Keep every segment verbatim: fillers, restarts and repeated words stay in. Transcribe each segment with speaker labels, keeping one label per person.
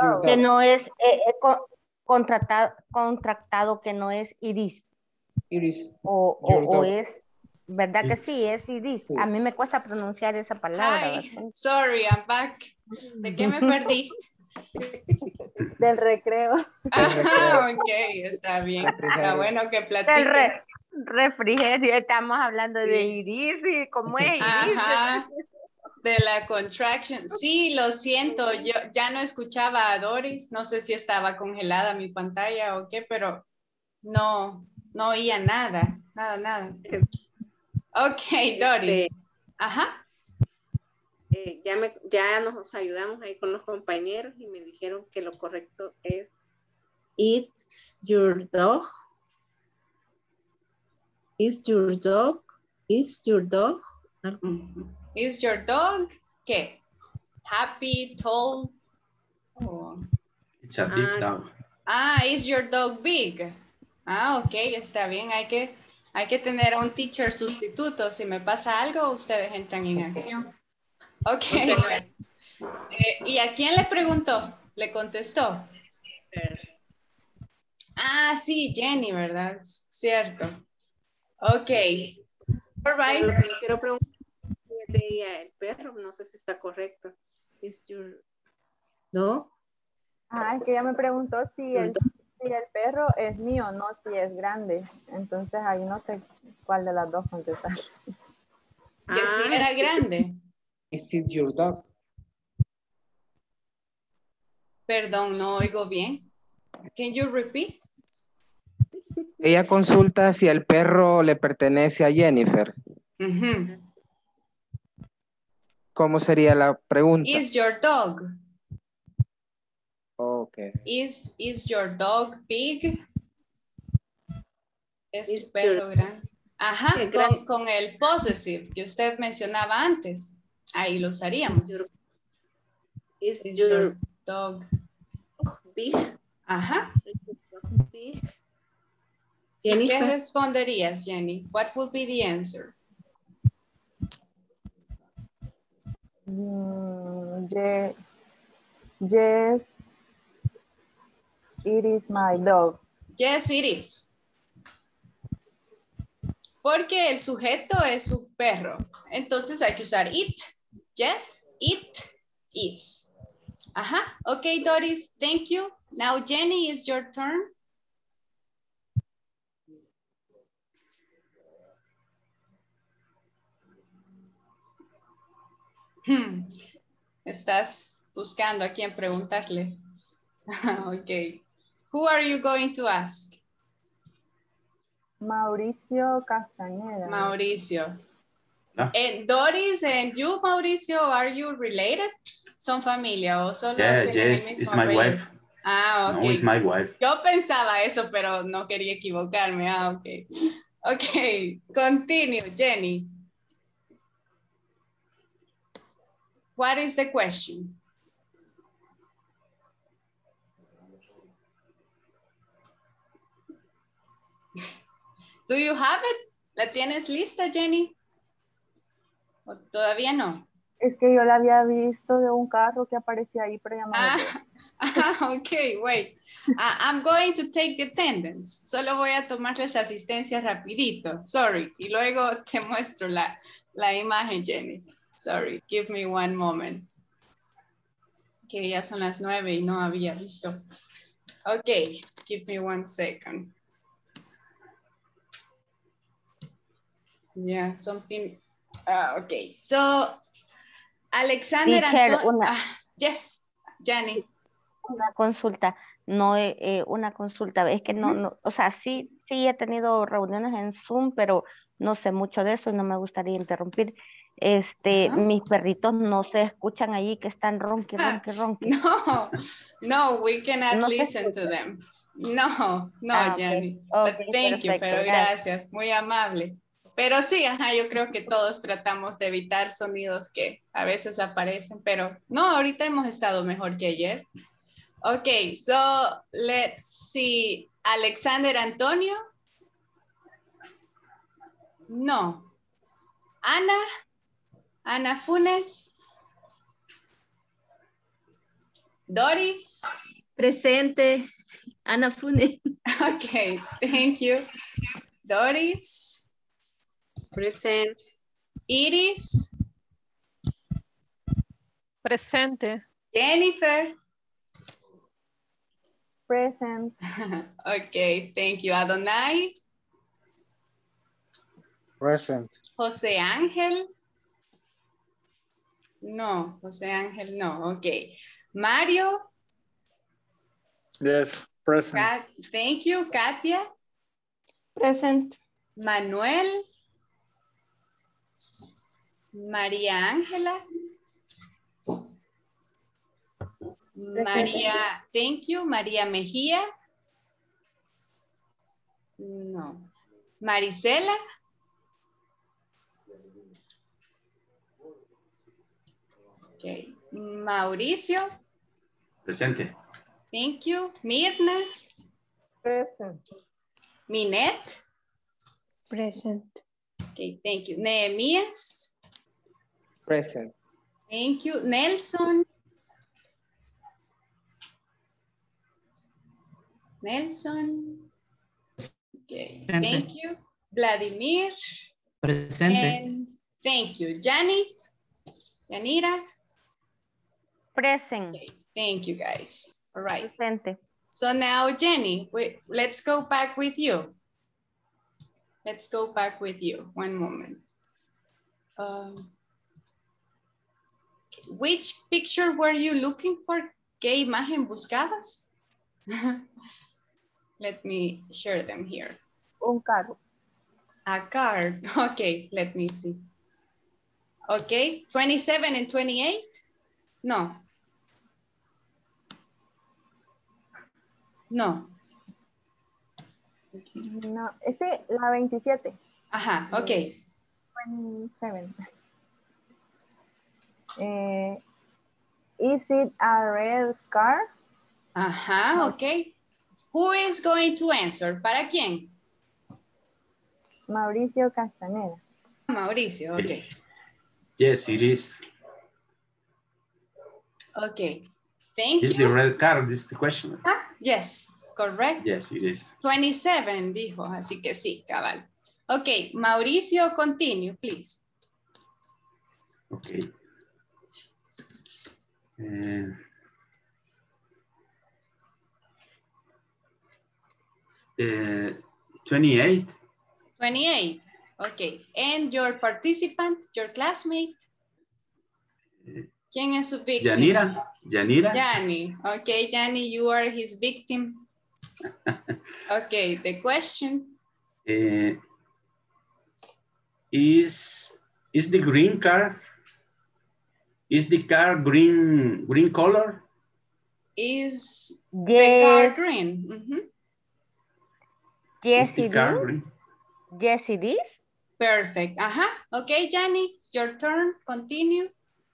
Speaker 1: your
Speaker 2: Que
Speaker 1: dog.
Speaker 2: no es eh, eh, co- contratado, contractado, que no es iris.
Speaker 1: It is
Speaker 2: O, o,
Speaker 1: your
Speaker 2: o
Speaker 1: dog.
Speaker 2: es, ¿verdad que sí?
Speaker 3: It's-
Speaker 2: Es iris.
Speaker 1: Sí.
Speaker 2: A mí me cuesta pronunciar esa palabra.
Speaker 4: Hi,
Speaker 2: bastante.
Speaker 4: sorry, I'm back. ¿De qué me perdí?
Speaker 5: Del recreo.
Speaker 4: Ajá, ok, está bien. Está
Speaker 1: Refrigerio.
Speaker 4: bueno que
Speaker 2: El
Speaker 4: platiquen.
Speaker 2: re- refrigerio, estamos hablando de
Speaker 4: Sí.
Speaker 2: iris y cómo es iris.
Speaker 4: Ajá, de la contraction. Sí, lo siento, yo ya no escuchaba a Doris, no sé si estaba congelada mi pantalla o qué, pero no, no oía nada, nada, nada. Ok, Doris.
Speaker 5: Este,
Speaker 4: Ajá.
Speaker 5: eh, ya, me, ya nos ayudamos ahí con los compañeros y me dijeron que lo correcto es It's your dog. It's your dog. It's your dog. Algo así.
Speaker 4: Is your dog qué? Happy, tall? Oh.
Speaker 3: It's a big
Speaker 5: Ah.
Speaker 3: dog.
Speaker 4: Ah, is your dog big? Ah, ok, está bien. Hay que, hay que tener un teacher sustituto. Si me pasa algo, ustedes entran en acción. Ok. Eh, ¿Y a quién le preguntó? ¿Le contestó? Ah, sí, Jenny, ¿verdad? Cierto. Ok. All right.
Speaker 5: Lo que yo quiero preguntar es de ella, el perro, no sé si está correcto. Is your dog?
Speaker 6: Ah, es que ella me preguntó si
Speaker 5: Your
Speaker 6: el,
Speaker 5: dog?
Speaker 6: si el perro es mío, no si es grande. Entonces ahí no sé cuál de las dos contestar.
Speaker 4: Que si
Speaker 5: Ah,
Speaker 4: era
Speaker 5: es que sí.
Speaker 4: grande.
Speaker 1: Is it your dog?
Speaker 4: Perdón, no oigo bien. Can you repeat?
Speaker 1: Ella consulta si el perro le pertenece a Jennifer.
Speaker 4: Ujú.
Speaker 1: ¿Cómo sería la pregunta?
Speaker 4: Is your dog?
Speaker 1: Ok.
Speaker 4: Is, is your dog big? Es
Speaker 5: Is
Speaker 4: tu perro
Speaker 5: your-
Speaker 4: grande. Ajá,
Speaker 5: Eh,
Speaker 4: con,
Speaker 5: grande.
Speaker 4: con el possessive que usted mencionaba antes. Ahí lo usaríamos.
Speaker 5: Is your, is
Speaker 4: Is
Speaker 5: your
Speaker 4: your dog.
Speaker 5: dog big?
Speaker 4: Ajá.
Speaker 5: Is your dog big?
Speaker 4: ¿Y qué
Speaker 5: Jennifer,
Speaker 4: responderías, Jenny? What would be the answer?
Speaker 6: Mm, ye- yes, it is my dog.
Speaker 4: Yes, it is. Porque el sujeto es su perro. Entonces hay que usar it. Yes, it is. Ajá. Ok, Doris, thank you. Now, Jenny, it's your turn. Hmm. Estás buscando a quién preguntarle. Ok. Who are you going to ask?
Speaker 6: Mauricio Castañeda.
Speaker 4: Mauricio.
Speaker 3: No.
Speaker 4: And Doris and you, Mauricio, are you related? ¿Son familia o solo
Speaker 3: Yeah,
Speaker 4: tienen el
Speaker 3: yes,
Speaker 4: mismo
Speaker 3: it's my
Speaker 4: apellido?
Speaker 3: wife.
Speaker 4: Ah, ok.
Speaker 3: No, it's my wife.
Speaker 4: Yo pensaba eso, pero no quería equivocarme. Ah, ok. Ok, continue, Jenny. What is the question? Do you have it? ¿La tienes lista, Jenny? ¿O todavía no?
Speaker 6: Es que yo la había visto de un carro que aparecía ahí, pero ya no lo
Speaker 4: Ah,
Speaker 6: veo.
Speaker 4: ah, ok, wait. Uh, I'm going to take the attendance. Solo voy a tomarles asistencia rapidito. Sorry. Y luego te muestro la, la imagen, Jenny. Sorry. Give me one moment. Que ya son las nueve y no había visto. Ok. Give me one second. Yeah, something. Uh, ok. So, Alexander
Speaker 2: Teacher,
Speaker 4: Antonio.
Speaker 2: una-
Speaker 4: Ah, yes, Jenny.
Speaker 2: Una consulta, no eh, eh, una consulta, es que no, no, o sea, sí, sí he tenido reuniones en Zoom, pero no sé mucho de eso y no me gustaría interrumpir. Este,
Speaker 4: Ajá.
Speaker 2: mis perritos no se escuchan allí que están ronqui, ronqui, ronqui.
Speaker 4: No, no, we cannot
Speaker 2: No se
Speaker 4: listen to them. No, no,
Speaker 2: Ah, ok.
Speaker 4: Jenny.
Speaker 2: Ok,
Speaker 4: But thank you,
Speaker 2: perfecto,
Speaker 4: pero
Speaker 2: gracias.
Speaker 4: gracias, muy amable. Pero sí, ajá, yo creo que todos tratamos de evitar sonidos que a veces aparecen, pero no, ahorita hemos estado mejor que ayer. Ok, so let's see. Alexander Antonio. No. Ana. Ana Funes. Doris.
Speaker 7: Presente. Ana Funes.
Speaker 4: Okay, thank you. Doris.
Speaker 5: Present.
Speaker 4: Iris.
Speaker 8: Presente.
Speaker 4: Jennifer.
Speaker 6: Present.
Speaker 4: Okay, thank you. Adonai.
Speaker 1: Present.
Speaker 4: José Ángel. No, José Ángel no. Okay. Mario.
Speaker 9: Yes, present.
Speaker 4: Kat, thank you. Katia.
Speaker 2: Present.
Speaker 4: Manuel. María Ángela. María, thank you. María Mejía. No. Marisela. Okay. Mauricio.
Speaker 3: Presente.
Speaker 4: Thank you. Mirna.
Speaker 6: Present.
Speaker 4: Minette.
Speaker 7: Present.
Speaker 4: Okay, thank you. Nehemías.
Speaker 1: Present.
Speaker 4: Thank you. Nelson. Nelson. Okay, thank you. Vladimir.
Speaker 10: Presente.
Speaker 4: And thank you. Yanni. Yanira.
Speaker 2: Present.
Speaker 4: Okay, thank you guys. All right.
Speaker 2: Presente.
Speaker 4: So now, Jenny, we, let's go back with you. Let's go back with you. One moment. Um, which picture were you looking for? ¿Qué imagen buscabas? Let me share them here.
Speaker 6: Un carro.
Speaker 4: A card. Okay, let me see. Okay, twenty-seven and twenty-eight? No. No.
Speaker 6: No, ese, la veintisiete.
Speaker 4: Ajá, okay.
Speaker 6: twenty-seven. Eh, is it a red car?
Speaker 4: Ajá, okay. Who is going to answer? ¿Para quién?
Speaker 6: Mauricio Castaneda.
Speaker 4: Mauricio, okay.
Speaker 3: Yes, it is.
Speaker 4: Okay, thank
Speaker 3: Is
Speaker 4: you.
Speaker 3: the red car, this is the question.
Speaker 4: Ah, yes, correct.
Speaker 3: Yes, it is.
Speaker 4: twenty-seven dijo, así que sí, cabal. Okay, Mauricio, continue, please.
Speaker 3: Okay. Uh, uh, twenty-eight.
Speaker 4: twenty-eight, okay. And your participant, your classmate? ¿Quién es su victim?
Speaker 3: Yanira. Yanira.
Speaker 4: Yanni. Okay, Yanni, you are his victim. Okay, the question.
Speaker 3: Uh, is is the green car? Is the car green green color?
Speaker 4: Is
Speaker 2: Yes.
Speaker 4: the car green? Mm-hmm.
Speaker 2: Yes,
Speaker 3: Is the
Speaker 2: it
Speaker 3: car
Speaker 2: is.
Speaker 3: green?
Speaker 2: Yes, it is.
Speaker 4: Perfect. Ajá. Okay, Yanni, your turn. Continue.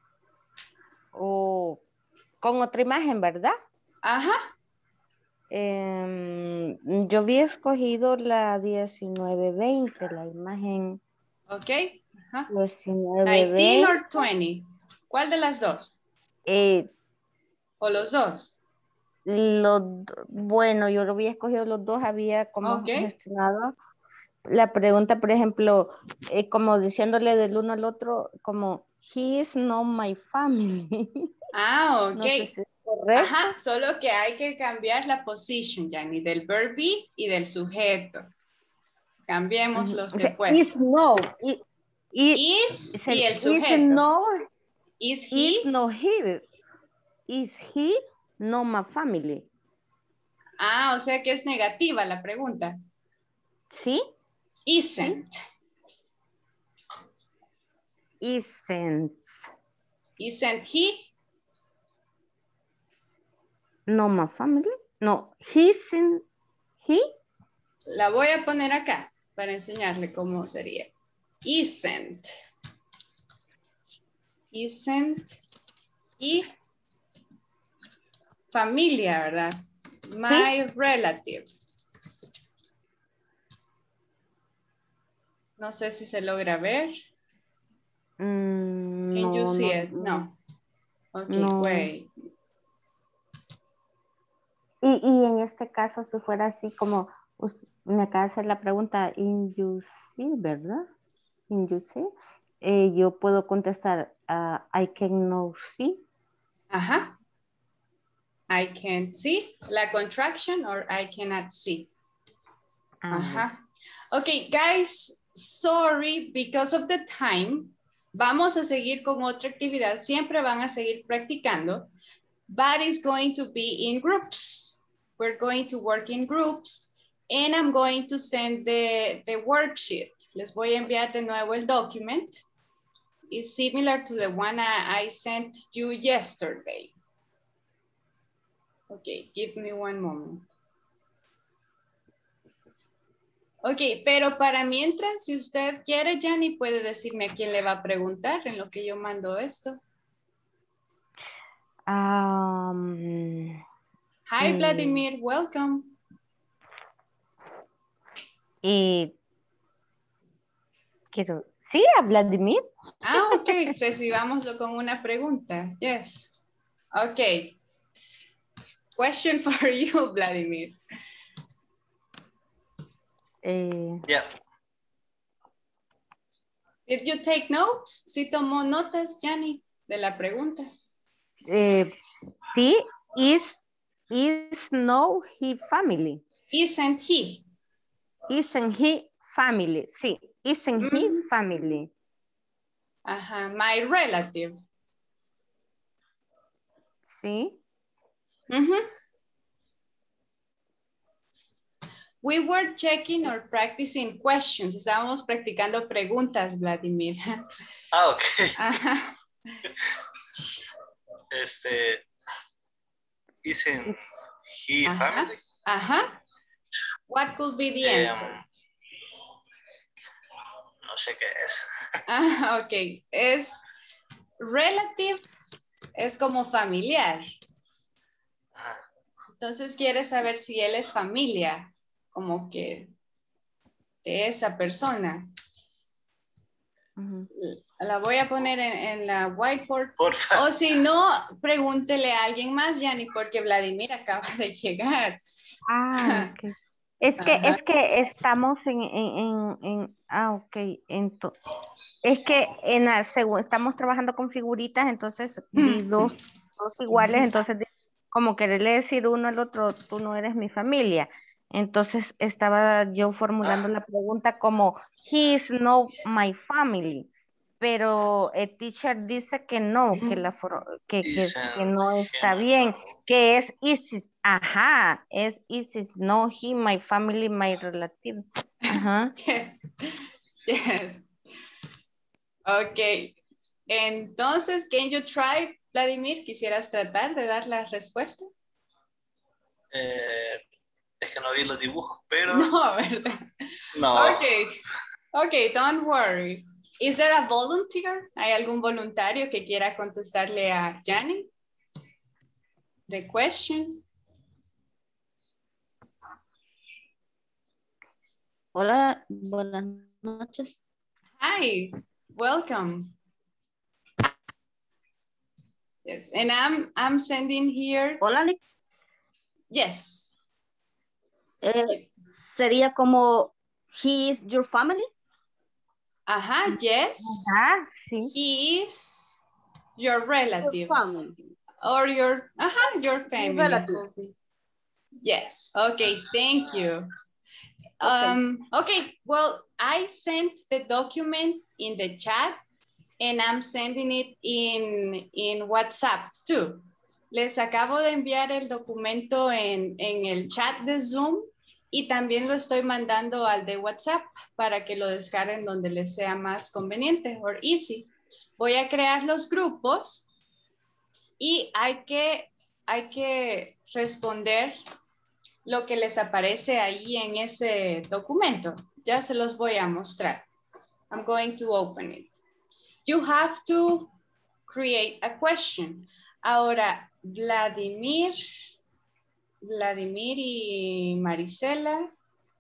Speaker 2: O con otra imagen, ¿verdad?
Speaker 4: Ajá.
Speaker 2: Em, yo había escogido la diecinueve veinte, la imagen
Speaker 4: Okay. Ajá.
Speaker 2: diecinueve
Speaker 4: nineteen
Speaker 2: veinte.
Speaker 4: or twenty. ¿Cuál de las dos?
Speaker 2: Eh,
Speaker 4: ¿O los dos?
Speaker 2: los, bueno, yo lo había escogido los dos, había como
Speaker 4: Okay.
Speaker 2: gestionado la pregunta, por ejemplo, eh, como diciéndole del uno al otro, como, he is not my family.
Speaker 4: Ah,
Speaker 2: No sé
Speaker 4: ok.
Speaker 2: si es correcto.
Speaker 4: Ajá, solo que hay que cambiar la position, Yanni, del verb be y del sujeto. Cambiemos los
Speaker 2: O sea,
Speaker 4: después.
Speaker 2: is no, i- i-
Speaker 4: Is
Speaker 2: es el
Speaker 4: y el
Speaker 2: is
Speaker 4: sujeto.
Speaker 2: no,
Speaker 4: Is he?
Speaker 2: is no he, is he no my family.
Speaker 4: Ah, o sea que es negativa la pregunta.
Speaker 2: ¿Sí?
Speaker 4: Isn't.
Speaker 2: Isn't
Speaker 4: Isn't he?
Speaker 2: no my family. No, he isn't he.
Speaker 4: La voy a poner acá para enseñarle cómo sería. Isn't. Isn't he familia, ¿verdad? My relative. No sé si se logra ver.
Speaker 2: Mm,
Speaker 4: Can
Speaker 2: no,
Speaker 4: you see
Speaker 2: no,
Speaker 4: it? No. Ok,
Speaker 2: no.
Speaker 4: wait.
Speaker 2: Y, y en este caso, si fuera así como, us- me acaba de hacer la pregunta, in you see, ¿verdad? In you see. Eh, yo puedo contestar, ah, I can no see.
Speaker 4: Ajá. I can't see. La contraction or I cannot see.
Speaker 2: Ah,
Speaker 4: Ajá. Okay, guys, sorry, because of the time, vamos a seguir con otra actividad. Siempre van a seguir practicando, but it's going to be in groups. We're going to work in groups, and I'm going to send the, the worksheet. Les voy a enviar de nuevo el document. It's similar to the one I, I sent you yesterday. Okay, give me one moment. Ok, pero para mientras, si usted quiere, Jenny, puede decirme a quién le va a preguntar en lo que yo mando esto.
Speaker 2: Um,
Speaker 4: Hi,
Speaker 2: Mm.
Speaker 4: Vladimir, welcome.
Speaker 2: y quiero, ¿sí, a Vladimir?
Speaker 4: Ah, ok, recibámoslo con una pregunta. Yes. Ok. Question for you, Vladimir.
Speaker 2: Eh,
Speaker 8: Yeah.
Speaker 4: Did you take notes? ¿Sí tomó notas, Jenny, de la pregunta?
Speaker 2: eh, sí, is, is no he family.
Speaker 4: Isn't he?
Speaker 2: Isn't he family? Sí, isn't he
Speaker 4: Mhm.
Speaker 2: family?
Speaker 4: Ajá, my relative.
Speaker 2: Sí.
Speaker 4: Mhm. We were checking or practicing questions. Estábamos practicando preguntas, Vladimir.
Speaker 8: Ah, ok.
Speaker 4: Ajá.
Speaker 8: Este, isn't he
Speaker 4: Ajá.
Speaker 8: family?
Speaker 4: Ajá. What could be the
Speaker 8: Em,
Speaker 4: answer?
Speaker 8: no sé qué es.
Speaker 4: Ah, ok. Es relative, es como familiar.
Speaker 8: Ajá.
Speaker 4: Entonces quiere saber si él es familia, como que de esa persona.
Speaker 2: Ujú.
Speaker 4: La voy a poner en, en la whiteboard.
Speaker 8: Porfa.
Speaker 4: O si no, pregúntele a alguien más, Yanni, porque Vladimir acaba de llegar.
Speaker 2: Ah, ok. Es que,
Speaker 4: Ajá.
Speaker 2: es que estamos en, en, en, en- ah, ok, ento- es que en la segu- estamos trabajando con figuritas, entonces di dos, dos iguales, entonces di- como quererle decir uno al otro, tú no eres mi familia. Entonces estaba yo formulando
Speaker 8: Ah.
Speaker 2: la pregunta como, he is no my family, pero el teacher dice que no, que, la, for- que, que,
Speaker 8: Isn't
Speaker 2: que no está
Speaker 8: he-
Speaker 2: bien, que es Isis, ajá, es Isis, no he, my family, my relative, ajá.
Speaker 4: Yes. Yes. Ok. Entonces, can you try, Vladimir? ¿Quisieras tratar de dar la respuesta?
Speaker 8: eh, es que no vi los dibujos, pero
Speaker 4: No, ¿verdad?
Speaker 8: no.
Speaker 4: Okay, okay, don't worry. Is there a volunteer? ¿Hay algún voluntario que quiera contestarle a Jenny? The question.
Speaker 7: Hola, buenas noches.
Speaker 4: Hi, welcome. Yes, and I'm I'm sending here.
Speaker 7: Hola, Lick.
Speaker 4: Yes.
Speaker 7: Eh, sería como, he is your family.
Speaker 4: Ajá, yes.
Speaker 2: Ajá, sí.
Speaker 4: He is your relative.
Speaker 7: Family.
Speaker 4: Or your, ajá, your family.
Speaker 7: relative.
Speaker 4: Yes. Okay, thank you. Um, okay, well, I sent the document in the chat and I'm sending it in, in WhatsApp too. Les acabo de enviar el documento en, en el chat de Zoom y también lo estoy mandando al de WhatsApp para que lo descarguen donde les sea más conveniente or easy. Voy a crear los grupos y hay que, hay que responder lo que les aparece ahí en ese documento. Ya se los voy a mostrar. I'm going to open it. You have to create a question. Ahora, Vladimir, Vladimir y Marisela.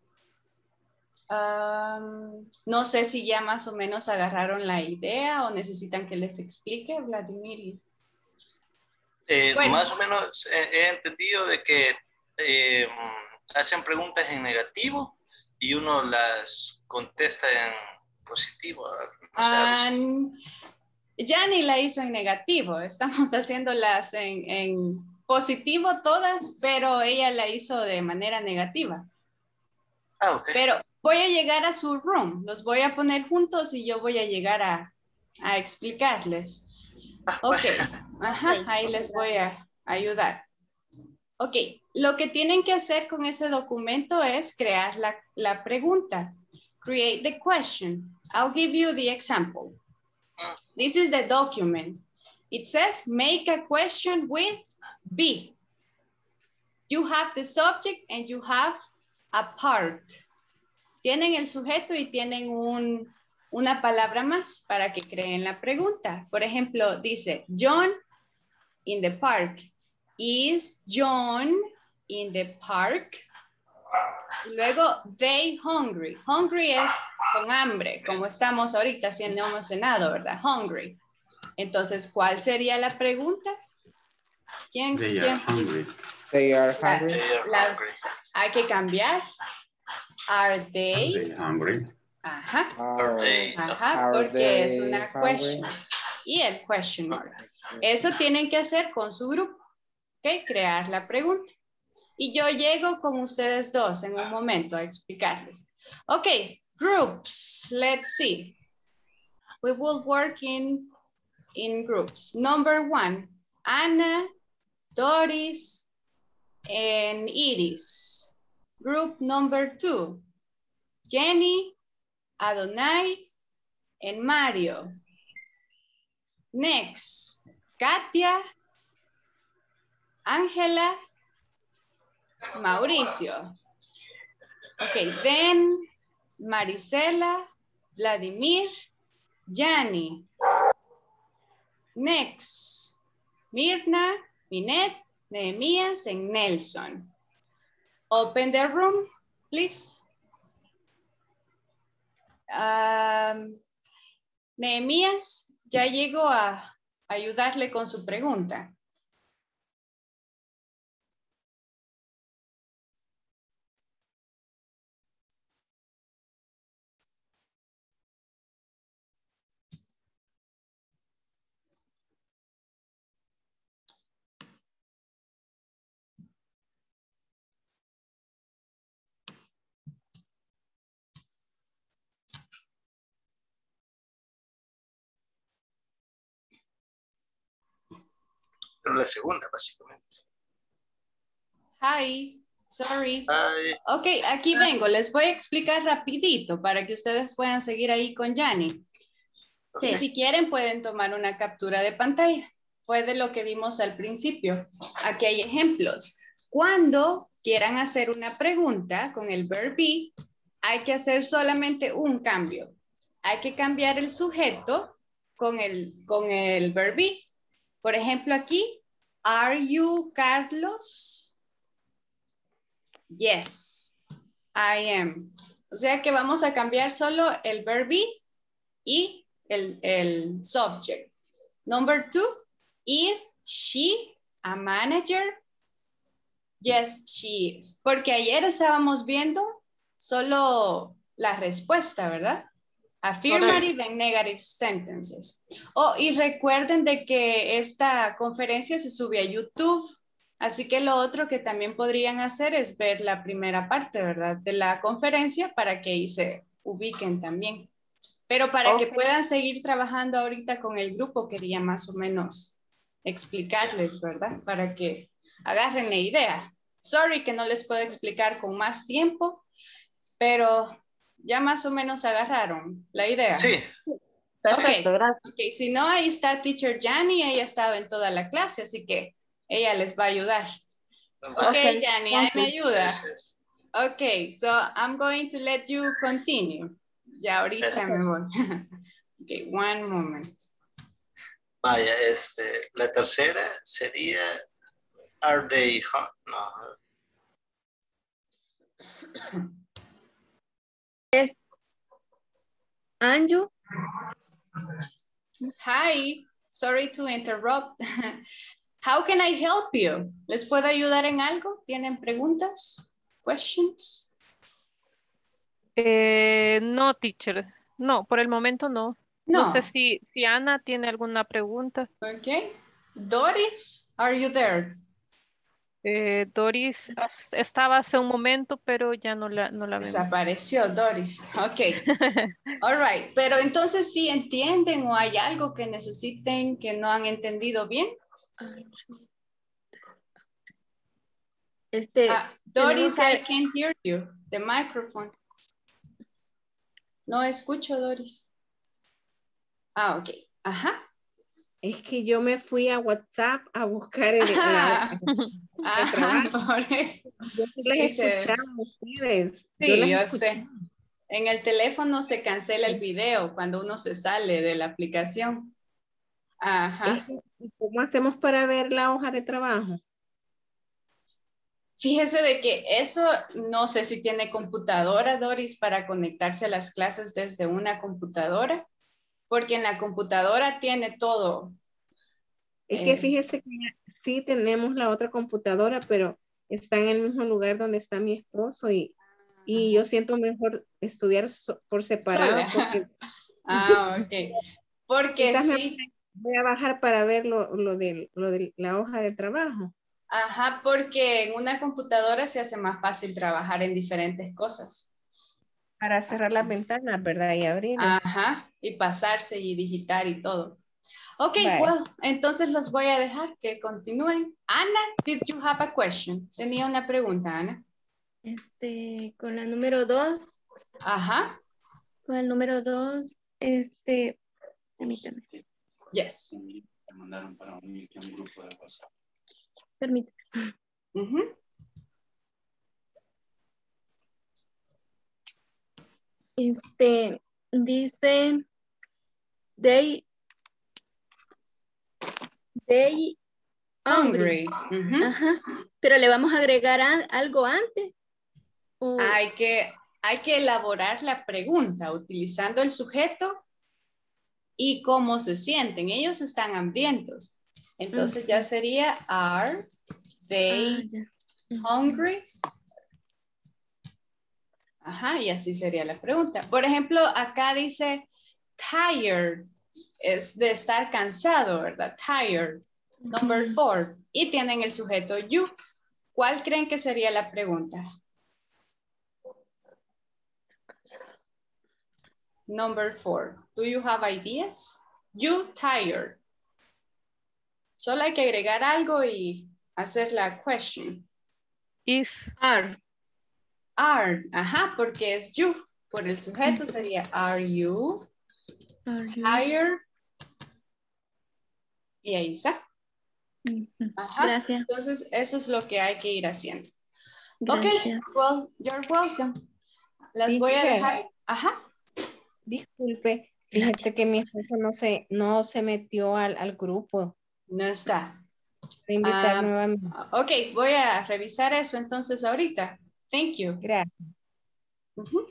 Speaker 4: Um, no sé si ya más o menos agarraron la idea o necesitan que les explique, Vladimir. y-
Speaker 8: Eh,
Speaker 4: Bueno.
Speaker 8: Más o menos eh, he entendido de que eh, hacen preguntas en negativo y uno las contesta en positivo. No sé, algo así.
Speaker 4: Yanni la hizo en negativo, estamos haciéndolas en, en positivo todas, pero ella la hizo de manera negativa.
Speaker 8: Ah, ok.
Speaker 4: Pero voy a llegar a su room, los voy a poner juntos y yo voy a llegar a, a explicarles. Ok, ajá, ahí les voy a ayudar. Ok, lo que tienen que hacer con ese documento es crear la, la pregunta. Create the question. I'll give you the example. This is the document. It says make a question with be. You have the subject and you have a part. Tienen el sujeto y tienen un, una palabra más para que creen la pregunta. Por ejemplo, dice John in the park. Is John in the park? Y luego, they hungry. Hungry es con hambre, como estamos ahorita si no hemos cenado, ¿verdad? Hungry. Entonces, ¿cuál sería la pregunta? ¿Quién?
Speaker 3: They
Speaker 4: quién
Speaker 3: are hungry.
Speaker 1: They are
Speaker 4: La-
Speaker 1: hungry.
Speaker 8: They are
Speaker 4: la-
Speaker 8: hungry.
Speaker 4: hay que cambiar. Are they?
Speaker 3: They hungry.
Speaker 4: Ajá.
Speaker 8: Are they?
Speaker 4: Ajá,
Speaker 1: Are
Speaker 4: porque es
Speaker 1: they
Speaker 4: una
Speaker 1: hungry?
Speaker 4: question. Y el question mark. Eso tienen que hacer con su grupo. ¿Ok? Crear la pregunta. Y yo llego con ustedes dos en un momento a explicarles. Ok, groups. Let's see. We will work in, in groups. Number one, Ana, Doris, and Iris. Group number two, Jenny, Adonai, and Mario. Next, Katia, Angela, Mauricio. Okay, then Marisela, Vladimir, Yanni. Next, Mirna, Minette, Nehemías, and Nelson. Open the room, please. Um, Nehemías ya llegó a ayudarle con su pregunta.
Speaker 8: Pero la segunda, básicamente.
Speaker 4: Hi, sorry.
Speaker 8: Ay,
Speaker 4: Ok, aquí vengo. Les voy a explicar rapidito para que ustedes puedan seguir ahí con Yanni. Y si quieren pueden tomar una captura de pantalla. Fue de lo que vimos al principio. Aquí hay ejemplos. Cuando quieran hacer una pregunta con el verb be, hay que hacer solamente un cambio. Hay que cambiar el sujeto con el, con el verb be. Por ejemplo, aquí, are you Carlos? Yes, I am. O sea que vamos a cambiar solo el verb be y el, el subject. Number two, is she a manager? Yes, she is. Porque ayer estábamos viendo solo la respuesta, ¿verdad? Affirmative and negative sentences. Oh, y recuerden de que esta conferencia se sube a YouTube. Así que lo otro que también podrían hacer es ver la primera parte, ¿verdad? De la conferencia para que ahí se ubiquen también. Pero para
Speaker 6: Okay.
Speaker 4: que puedan seguir trabajando ahorita con el grupo, quería más o menos explicarles, ¿verdad? Para que agarren la idea. Sorry que no les puedo explicar con más tiempo, pero ya más o menos agarraron la idea.
Speaker 8: sí.
Speaker 6: Perfecto,
Speaker 4: Ok.
Speaker 6: gracias.
Speaker 4: Ok, si no, ahí está Teacher Yanni, ella ha estado en toda la clase, así que ella les va a ayudar. Ok,
Speaker 6: Okay,
Speaker 4: Yanni, ahí
Speaker 6: thank
Speaker 4: me
Speaker 6: you.
Speaker 4: ayuda.
Speaker 8: Gracias.
Speaker 4: Ok, so I'm going to let you continue. Ya ahorita
Speaker 8: Gracias.
Speaker 4: me voy. Ok, one moment.
Speaker 8: Vaya, este, la tercera sería are they hot? No.
Speaker 9: Es Anju.
Speaker 4: Hi, sorry to interrupt. How can I help you? ¿Les puedo ayudar en algo? ¿Tienen preguntas? Questions?
Speaker 9: Eh, no, teacher. No, por el momento no. No,
Speaker 4: No.
Speaker 9: sé si, si Ana tiene alguna pregunta.
Speaker 4: Okay. Doris, are you there?
Speaker 9: Eh, Doris as- estaba hace un momento, pero ya no la, no la vemos.
Speaker 4: Desapareció Doris. Ok. All right. Pero entonces sí entienden o hay algo que necesiten que no han entendido bien.
Speaker 7: Este,
Speaker 4: Ah, Doris,
Speaker 7: que...
Speaker 4: I can't hear you. The microphone. No escucho, Doris. Ah, ok. Ajá.
Speaker 5: Es que yo me fui a WhatsApp a buscar el, la, el
Speaker 4: Ajá,
Speaker 5: trabajo.
Speaker 4: por eso.
Speaker 5: Yo sí
Speaker 4: Sí,
Speaker 5: las
Speaker 4: se-
Speaker 5: escuchaba a ustedes.
Speaker 4: Sí,
Speaker 5: yo las
Speaker 4: yo
Speaker 5: escuché.
Speaker 4: sé. En el teléfono se cancela el video cuando uno se sale de la aplicación. Ajá.
Speaker 5: Es que, ¿y ¿Cómo hacemos para ver la hoja de trabajo?
Speaker 4: Fíjese de que eso no sé si tiene computadora, Doris, para conectarse a las clases desde una computadora, porque en la computadora tiene todo.
Speaker 5: Es que
Speaker 4: Eh,
Speaker 5: fíjese que sí tenemos la otra computadora, pero está en el mismo lugar donde está mi esposo y, y yo siento mejor estudiar so- por separado
Speaker 4: sola.
Speaker 5: porque
Speaker 4: Ah, ok. Porque
Speaker 5: quizás me
Speaker 4: sí.
Speaker 5: voy a bajar para ver lo, lo, de, lo de la hoja de trabajo.
Speaker 4: Ajá, porque en una computadora se hace más fácil trabajar en diferentes cosas.
Speaker 5: Para cerrar las ventanas, ¿verdad? Y abrirlas.
Speaker 4: Ajá, y pasarse y digitar y todo. Ok,
Speaker 5: Bye.
Speaker 4: well, entonces los voy a dejar que continúen. Ana, did you have a question? Tenía una pregunta, Ana.
Speaker 10: Este, con la número dos,
Speaker 4: Ajá,
Speaker 10: con el número dos, este, permítame,
Speaker 4: yes.
Speaker 3: Me mandaron para unirte a un grupo de WhatsApp.
Speaker 10: permítame.
Speaker 4: Ujú.
Speaker 10: Este, dice, they, they hungry.
Speaker 4: Hungry. Ujú.
Speaker 10: Ajá, pero le vamos a agregar a- algo antes. O-
Speaker 4: Hay que, hay que elaborar la pregunta utilizando el sujeto y cómo se sienten. Ellos están hambrientos. Entonces ya sería, are
Speaker 10: ah,
Speaker 4: they
Speaker 10: ya.
Speaker 4: hungry? Ajá, y así sería la pregunta. Por ejemplo, acá dice tired, es de estar cansado, ¿verdad? Tired. Number four. Y tienen el sujeto you. ¿Cuál creen que sería la pregunta? Number four. Do you have ideas? You tired. Solo hay que agregar algo y hacer la question.
Speaker 9: Is.
Speaker 10: Are.
Speaker 4: Are. Ajá, porque es you. Por el sujeto sería are you
Speaker 10: Are you?
Speaker 4: tired? Y ahí está.
Speaker 10: Ujú.
Speaker 4: Ajá.
Speaker 10: Gracias.
Speaker 4: Entonces, eso es lo que hay que ir haciendo. Ok,
Speaker 10: Gracias.
Speaker 4: well, you're welcome. Las voy a
Speaker 5: Teacher.
Speaker 4: dejar. Ajá.
Speaker 5: Disculpe, fíjese que mi esposo no se, no se metió al, al grupo.
Speaker 4: No está.
Speaker 5: De invitar
Speaker 4: Ah,
Speaker 5: nuevamente.
Speaker 4: ok, voy a revisar eso entonces ahorita. Thank you.
Speaker 5: Gracias.
Speaker 4: Ujú.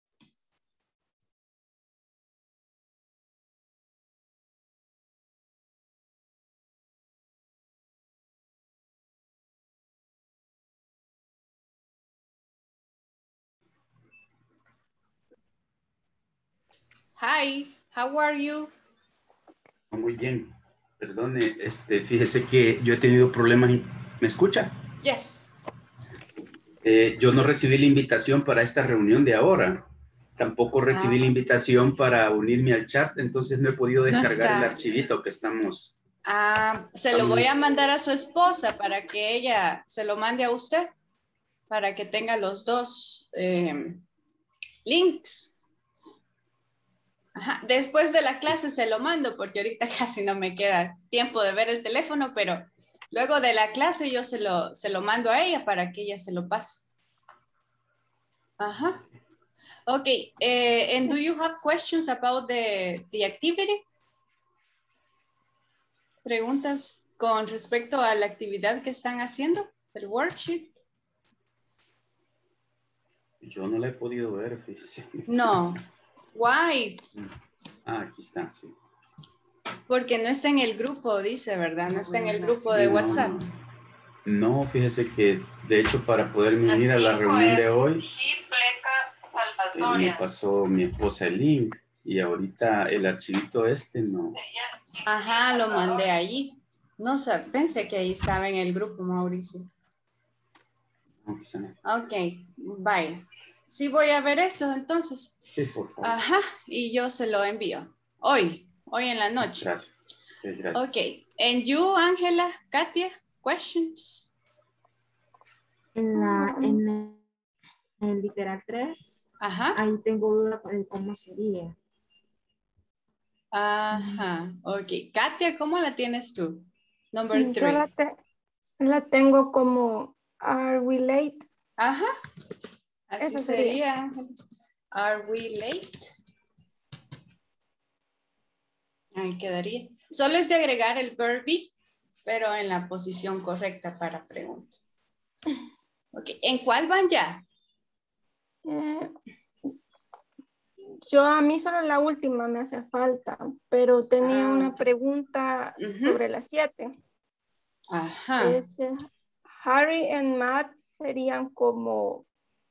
Speaker 4: Hi, how are you?
Speaker 3: Muy bien. Perdone, este, fíjese que yo he tenido problemas. en- ¿Me escucha?
Speaker 4: Yes.
Speaker 3: Eh, yo no recibí la invitación para esta reunión de ahora. Tampoco recibí
Speaker 4: Ah.
Speaker 3: la invitación para unirme al chat, entonces no he podido descargar
Speaker 4: está.
Speaker 3: el archivito que estamos.
Speaker 4: Ah, se lo voy a mandar a su esposa para que ella se lo mande a usted, para que tenga los dos eh, links. Ajá. Después de la clase se lo mando porque ahorita casi no me queda tiempo de ver el teléfono, pero luego de la clase yo se lo, se lo mando a ella para que ella se lo pase. Ajá. Ok, eh, and do you have questions about the, the activity? Preguntas con respecto a la actividad que están haciendo, el worksheet.
Speaker 3: Yo no la he podido ver, fíjese.
Speaker 4: No. Why?
Speaker 3: Ah, aquí está, sí.
Speaker 4: Porque no está en el grupo, dice, ¿verdad? No está en el grupo de
Speaker 3: No,
Speaker 4: WhatsApp.
Speaker 3: No, fíjese que de hecho para poderme unir a la reunión de hoy, eh, me pasó mi esposa el link y ahorita el archivito este no.
Speaker 4: Ajá, lo mandé allí. No sé, pensé que ahí estaba en el grupo, Mauricio.
Speaker 3: No, quizá no.
Speaker 4: Ok, vaya. Sí voy a ver eso entonces.
Speaker 3: Sí, por favor.
Speaker 4: Ajá, y yo se lo envío. Hoy, hoy en la noche.
Speaker 3: Gracias. Sí, gracias.
Speaker 4: Ok, and you, Ángela, Katia, questions?
Speaker 11: En la, en el, en el literal tres,
Speaker 4: Ajá.
Speaker 11: ahí tengo duda de cómo sería.
Speaker 4: Ajá, ok. Katia, ¿cómo la tienes tú? Number
Speaker 12: Yo
Speaker 4: three.
Speaker 12: la, te- la tengo como are we late?
Speaker 4: Ajá. Así
Speaker 12: Eso
Speaker 4: sería.
Speaker 12: sería.
Speaker 4: Are we late? Ahí quedaría. Solo es de agregar el verb be, pero en la posición correcta para pregunta. Ok, ¿en cuál van ya?
Speaker 12: Eh, yo a mí solo la última me hace falta, pero tenía
Speaker 4: Ah,
Speaker 12: una
Speaker 4: ok.
Speaker 12: pregunta
Speaker 4: Ujú.
Speaker 12: sobre las siete.
Speaker 4: Ajá.
Speaker 12: Este, Harry and Matt serían como,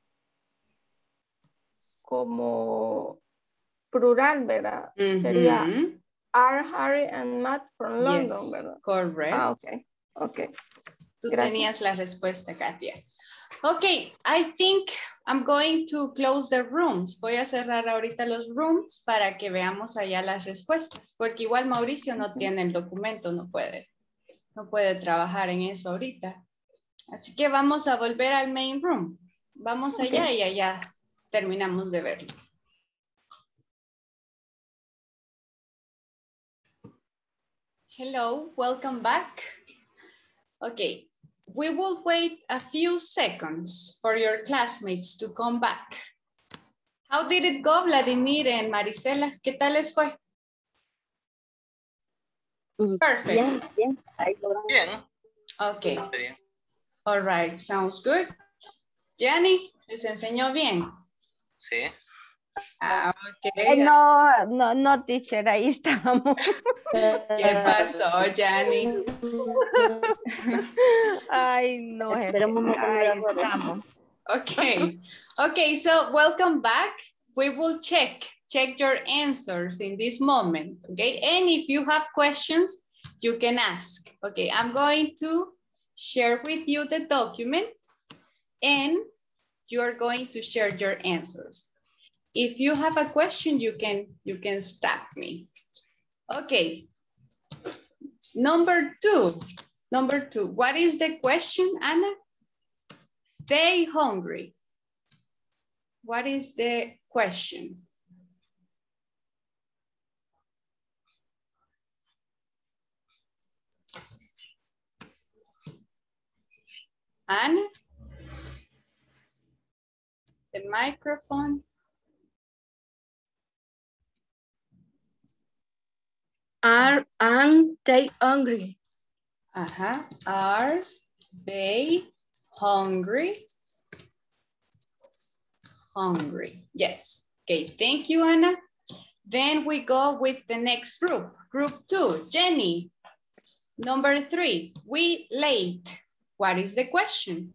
Speaker 12: como plural, ¿verdad? Sería
Speaker 4: Ujú.
Speaker 12: are Harry and Matt from London,
Speaker 4: Yes,
Speaker 12: ¿verdad?
Speaker 4: correct.
Speaker 12: Ah, ok, ok.
Speaker 4: Tú
Speaker 12: Gracias.
Speaker 4: tenías la respuesta, Katia. Ok, I think I'm going to close the rooms. Voy a cerrar ahorita los rooms para que veamos allá las respuestas, porque igual Mauricio no tiene el documento, no puede, no puede trabajar en eso ahorita. Así que vamos a volver al main room. Vamos allá
Speaker 12: Ok.
Speaker 4: y allá terminamos de verlo. Hello, welcome back. Okay, we will wait a few seconds for your classmates to come back. How did it go, Vladimir and Marisela? ¿Qué tal les fue? Perfect.
Speaker 7: Bien, bien. Ahí lo vamos.
Speaker 8: Bien.
Speaker 4: Okay.
Speaker 8: Bastante bien.
Speaker 4: All right, sounds good. Jenny, ¿les enseñó bien?
Speaker 8: Sí.
Speaker 4: Ah, ok.
Speaker 2: Eh, no, no, no, teacher, ahí estamos.
Speaker 4: ¿Qué pasó, Jenny?
Speaker 2: Ay, no, jefe.
Speaker 7: Esperemos no tener
Speaker 2: Ahí
Speaker 7: errores.
Speaker 2: estamos.
Speaker 4: Okay. Okay, so welcome back. We will check, check your answers in this moment, okay? And if you have questions, you can ask. Okay, I'm going to share with you the document and you are going to share your answers. If you have a question, you can, you can stop me. Okay. Number two, number two, what is the question, Anna? Stay hungry. What is the question? Anna? The microphone.
Speaker 10: Are aren't they hungry?
Speaker 4: Uh-huh. Are they hungry? Hungry. Yes. Okay, thank you, Anna. Then we go with the next group. Group two, Jenny. Number three, we late. What is the question?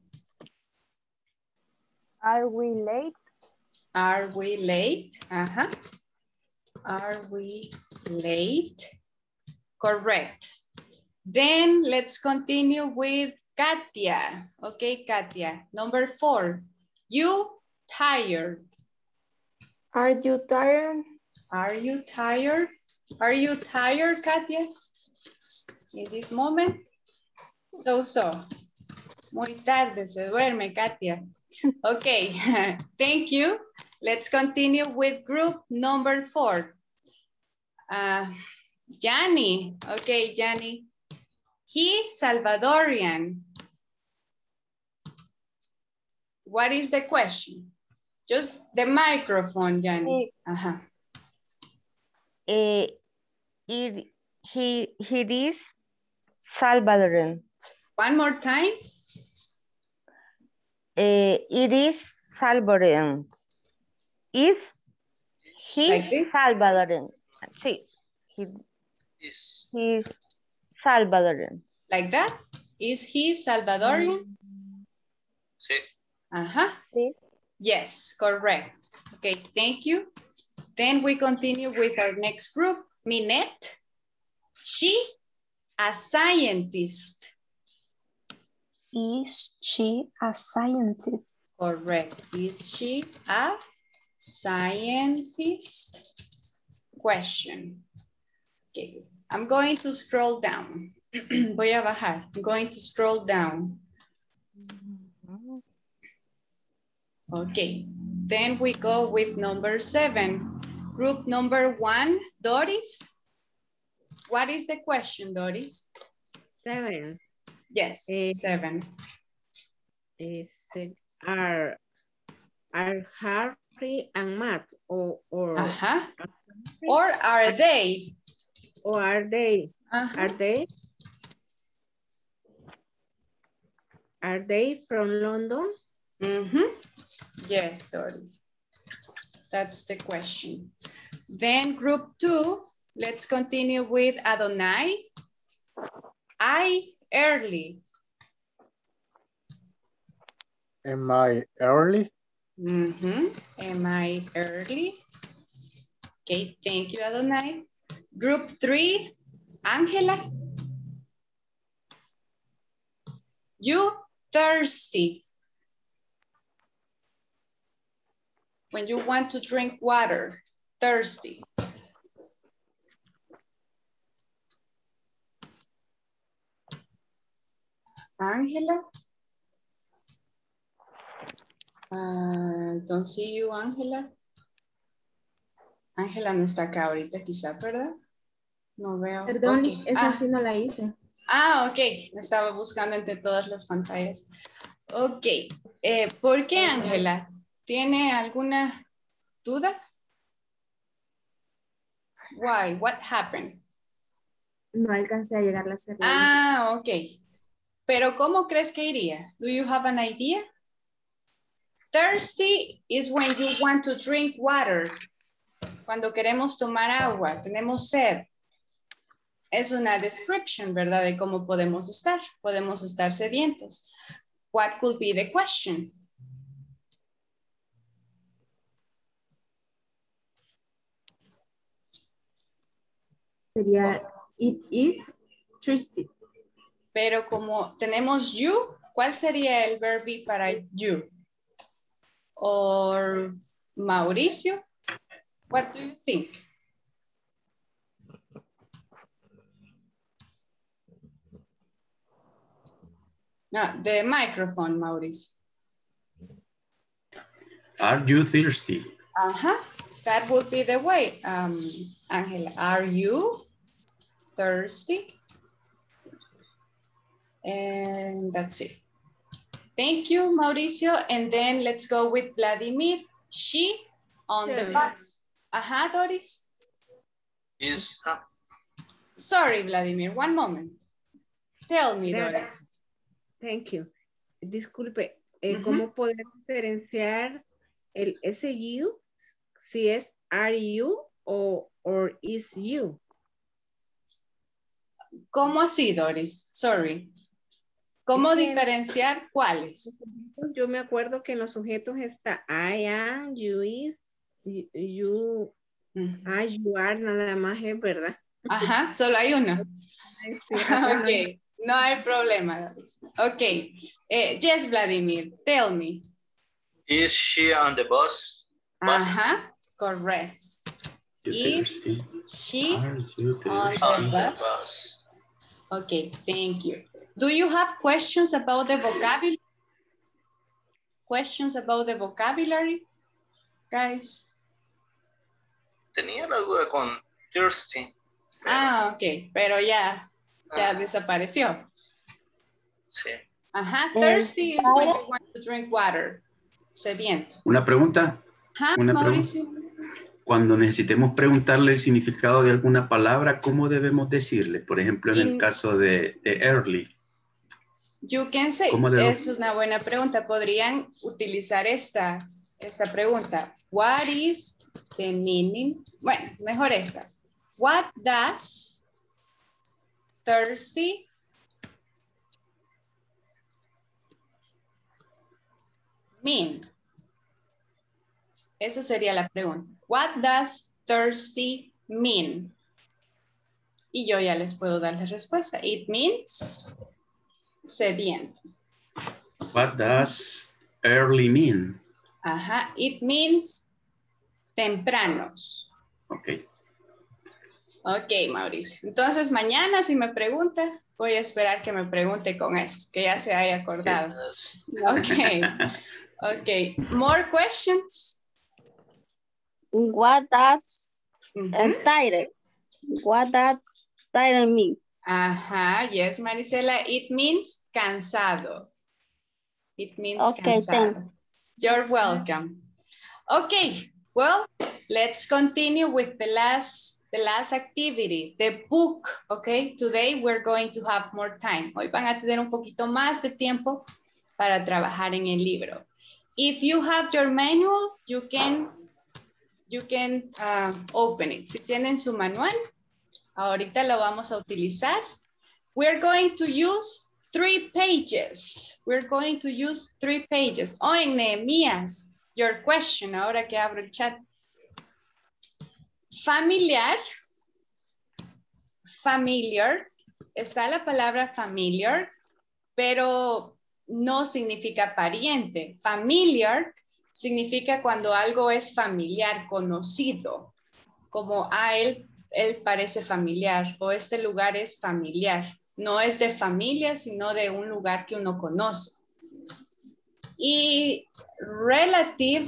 Speaker 6: Are we late?
Speaker 4: Are we late? Uh-huh. Are we late? Correct. Then let's continue with Katia. Okay, Katia. Number four, you tired.
Speaker 12: Are you tired?
Speaker 4: Are you tired? Are you tired, Katia? In this moment? So, so. Muy tarde, se duerme, Katia. Okay, thank you. Let's continue with group number four. Uh, Yanni. Okay, Yanni. He Salvadorian. What is the question? Just the microphone, Yanni. Uh-huh.
Speaker 2: Eh, it, he, he is Salvadoran.
Speaker 4: One more time.
Speaker 2: Eh, it is Salvadoran. Is he
Speaker 4: Like this?
Speaker 2: Salvadoran? Sí. He,
Speaker 8: Is,
Speaker 2: He's Salvadorian.
Speaker 4: Like that? Is he Salvadorian?
Speaker 8: sí.
Speaker 4: Uh-huh.
Speaker 2: Sí.
Speaker 4: Yes, correct. Okay, thank you. Then we continue with our next group. Minette. She, a scientist.
Speaker 12: Is she a scientist?
Speaker 4: Correct. Is she a scientist? Question. Okay, I'm going to scroll down. Voy a bajar. I'm going to scroll down. Okay, then we go with number seven. Group number one, Doris. What is the question, Doris?
Speaker 5: Seven.
Speaker 4: Yes,
Speaker 5: Eh,
Speaker 4: seven.
Speaker 5: Is it, are, are Harry and Matt or, or,
Speaker 4: Uh-huh. Or are they?
Speaker 5: Or are they?
Speaker 4: Uh-huh.
Speaker 5: Are they? Are they from London?
Speaker 4: Mm-hmm. Yes, Doris. That's the question. Then group two, let's continue with Adonai. I early.
Speaker 13: Am I early?
Speaker 4: Mm-hmm. Am I early? Okay, thank you, Adonai. Group three, Angela. You thirsty. When you want to drink water, thirsty. Angela? Uh, don't see you, Angela. Ángela no está acá ahorita, quizá, ¿verdad? No veo.
Speaker 11: Perdón,
Speaker 4: Okay.
Speaker 11: esa
Speaker 4: ah.
Speaker 11: sí no la hice.
Speaker 4: Ah, ok. Me estaba buscando entre todas las pantallas. Ok. Eh, ¿Por qué, Ángela? ¿Tiene alguna duda? Why? What happened?
Speaker 11: No alcancé a llegar a la cerrada.
Speaker 4: Ah, ok. Pero ¿cómo crees que iría? Do you have an idea? Thirsty is when you want to drink water. Cuando queremos tomar agua, tenemos sed. Es una description, ¿verdad? De cómo podemos estar. Podemos estar sedientos. What could be the question?
Speaker 11: Sería, it is thirsty.
Speaker 4: Pero como tenemos you, ¿cuál sería el verbo para you? Or Mauricio? What do you think? No, the microphone, Mauricio.
Speaker 3: Are you thirsty?
Speaker 4: Uh-huh. That would be the way, um, Angela. Are you thirsty? And that's it. Thank you, Mauricio. And then let's go with Vladimir. She on
Speaker 5: Yeah.
Speaker 4: the bus. Ajá, Doris.
Speaker 8: Is, uh,
Speaker 4: Sorry, Vladimir, one moment. Tell me,
Speaker 5: There.
Speaker 4: Doris.
Speaker 5: Thank you. Disculpe, eh,
Speaker 4: Ujú.
Speaker 5: ¿cómo poder diferenciar el S U si es are you o or is you?
Speaker 4: ¿Cómo así, Doris? Sorry. ¿Cómo
Speaker 5: Es que-
Speaker 4: diferenciar cuáles?
Speaker 5: Yo me acuerdo que en los sujetos está I am, you is, you, you, I, you are, nada más es verdad.
Speaker 4: Ajá, solo hay uno.
Speaker 5: Ay, sí, ajá,
Speaker 4: Ok, no hay problema, Doris. Ok, eh, yes, Vladimir, tell me.
Speaker 8: is she on the bus? Bus.
Speaker 4: Ajá, correct.
Speaker 3: You
Speaker 4: Is
Speaker 3: thirsty?
Speaker 4: she
Speaker 3: Are you
Speaker 4: on
Speaker 3: thirsty?
Speaker 4: the
Speaker 8: On the
Speaker 4: bus?
Speaker 8: bus.
Speaker 4: Okay, thank you. Do you have questions about the vocabulary? Questions about the vocabulary, guys?
Speaker 8: Tenía la duda con thirsty.
Speaker 4: Ah, ok, pero ya, ya desapareció.
Speaker 8: Sí.
Speaker 4: Ajá, thirsty is when you want to drink water. Sediento.
Speaker 3: Una pregunta.
Speaker 4: Ajá,
Speaker 3: Una
Speaker 4: Mauricio.
Speaker 3: Cuando necesitemos preguntarle el significado de alguna palabra, ¿cómo debemos decirle? Por ejemplo, en
Speaker 4: In-
Speaker 3: el caso de, de early.
Speaker 4: You can say,
Speaker 3: ¿Cómo debo-
Speaker 4: es una buena pregunta. Podrían utilizar esta, esta pregunta. What is the meaning? Bueno, mejor esta. What does thirsty mean? Esa sería la pregunta. What does thirsty mean? Y yo ya les puedo dar la respuesta. It means sediento.
Speaker 3: What does early mean?
Speaker 4: Ajá. It means tempranos.
Speaker 3: Ok.
Speaker 4: Ok, Mauricio. Entonces, mañana si me pregunta, voy a esperar que me pregunte con esto, que ya se haya acordado. Ok. Ok. More questions?
Speaker 7: What does
Speaker 4: uh-huh.
Speaker 7: uh, tired? What does tired mean?
Speaker 4: Ajá, yes, Marisela. It means cansado. It means
Speaker 7: okay,
Speaker 4: cansado.
Speaker 7: Thanks.
Speaker 4: You're welcome. Okay, well, let's continue with the last the last activity, the book, okay? Today we're going to have more time. Hoy van a tener un poquito más de tiempo para trabajar en el libro. If you have your manual, you can, you can uh, open it. Si tienen su manual, ahorita lo vamos a utilizar. We're going to use three pages. We're going to use three pages. Oh, en Nehemías, your question, ahora que abro el chat. Familiar, familiar, está la palabra familiar, pero no significa pariente. Familiar significa cuando algo es familiar, conocido, como a él, él parece familiar o este lugar es familiar. No es de familia, sino de un lugar que uno conoce. Y relative,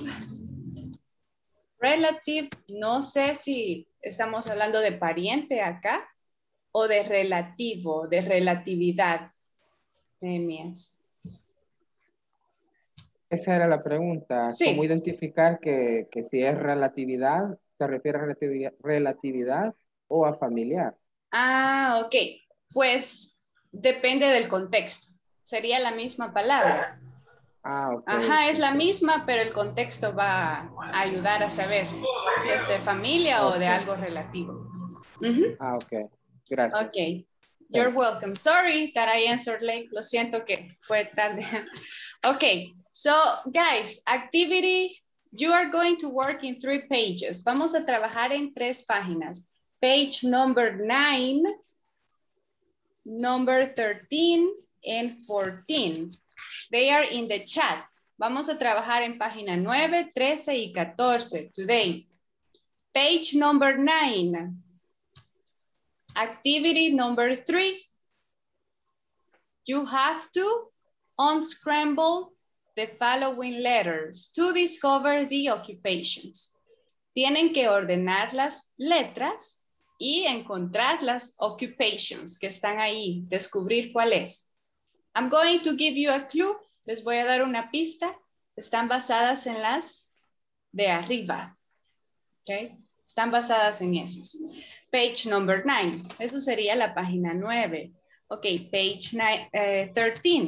Speaker 4: relative, no sé si estamos hablando de pariente acá o de relativo, de relatividad. Nehemías.
Speaker 1: Esa era la pregunta.
Speaker 4: Sí.
Speaker 1: ¿Cómo identificar que, que si es relatividad, se refiere a relatividad, relatividad o a familiar?
Speaker 4: Ah, ok. Pues depende del contexto. Sería la misma palabra.
Speaker 1: Ah, ok.
Speaker 4: Ajá, es la misma, pero el contexto va a ayudar a saber si es de familia
Speaker 1: okay.
Speaker 4: o de algo relativo. Uh-huh.
Speaker 1: Ah, ok. Gracias.
Speaker 4: Ok. You're welcome. Sorry that I answered late. Lo siento que fue tarde. Ok. So, guys, activity, you are going to work in three pages. Vamos a trabajar en tres páginas. Page number nine, number thirteen, and fourteen. They are in the chat. Vamos a trabajar en página nueve, trece y catorce today. Page number nine. Activity number three. You have to unscramble the following letters to discover the occupations. Tienen que ordenar las letras y encontrar las occupations que están ahí, descubrir cuál es. I'm going to give you a clue. Les voy a dar una pista. Están basadas en las de arriba. Okay. Están basadas en esas. Page number nine. Eso sería la página nueve. Ok, page nine, eh, thirteen.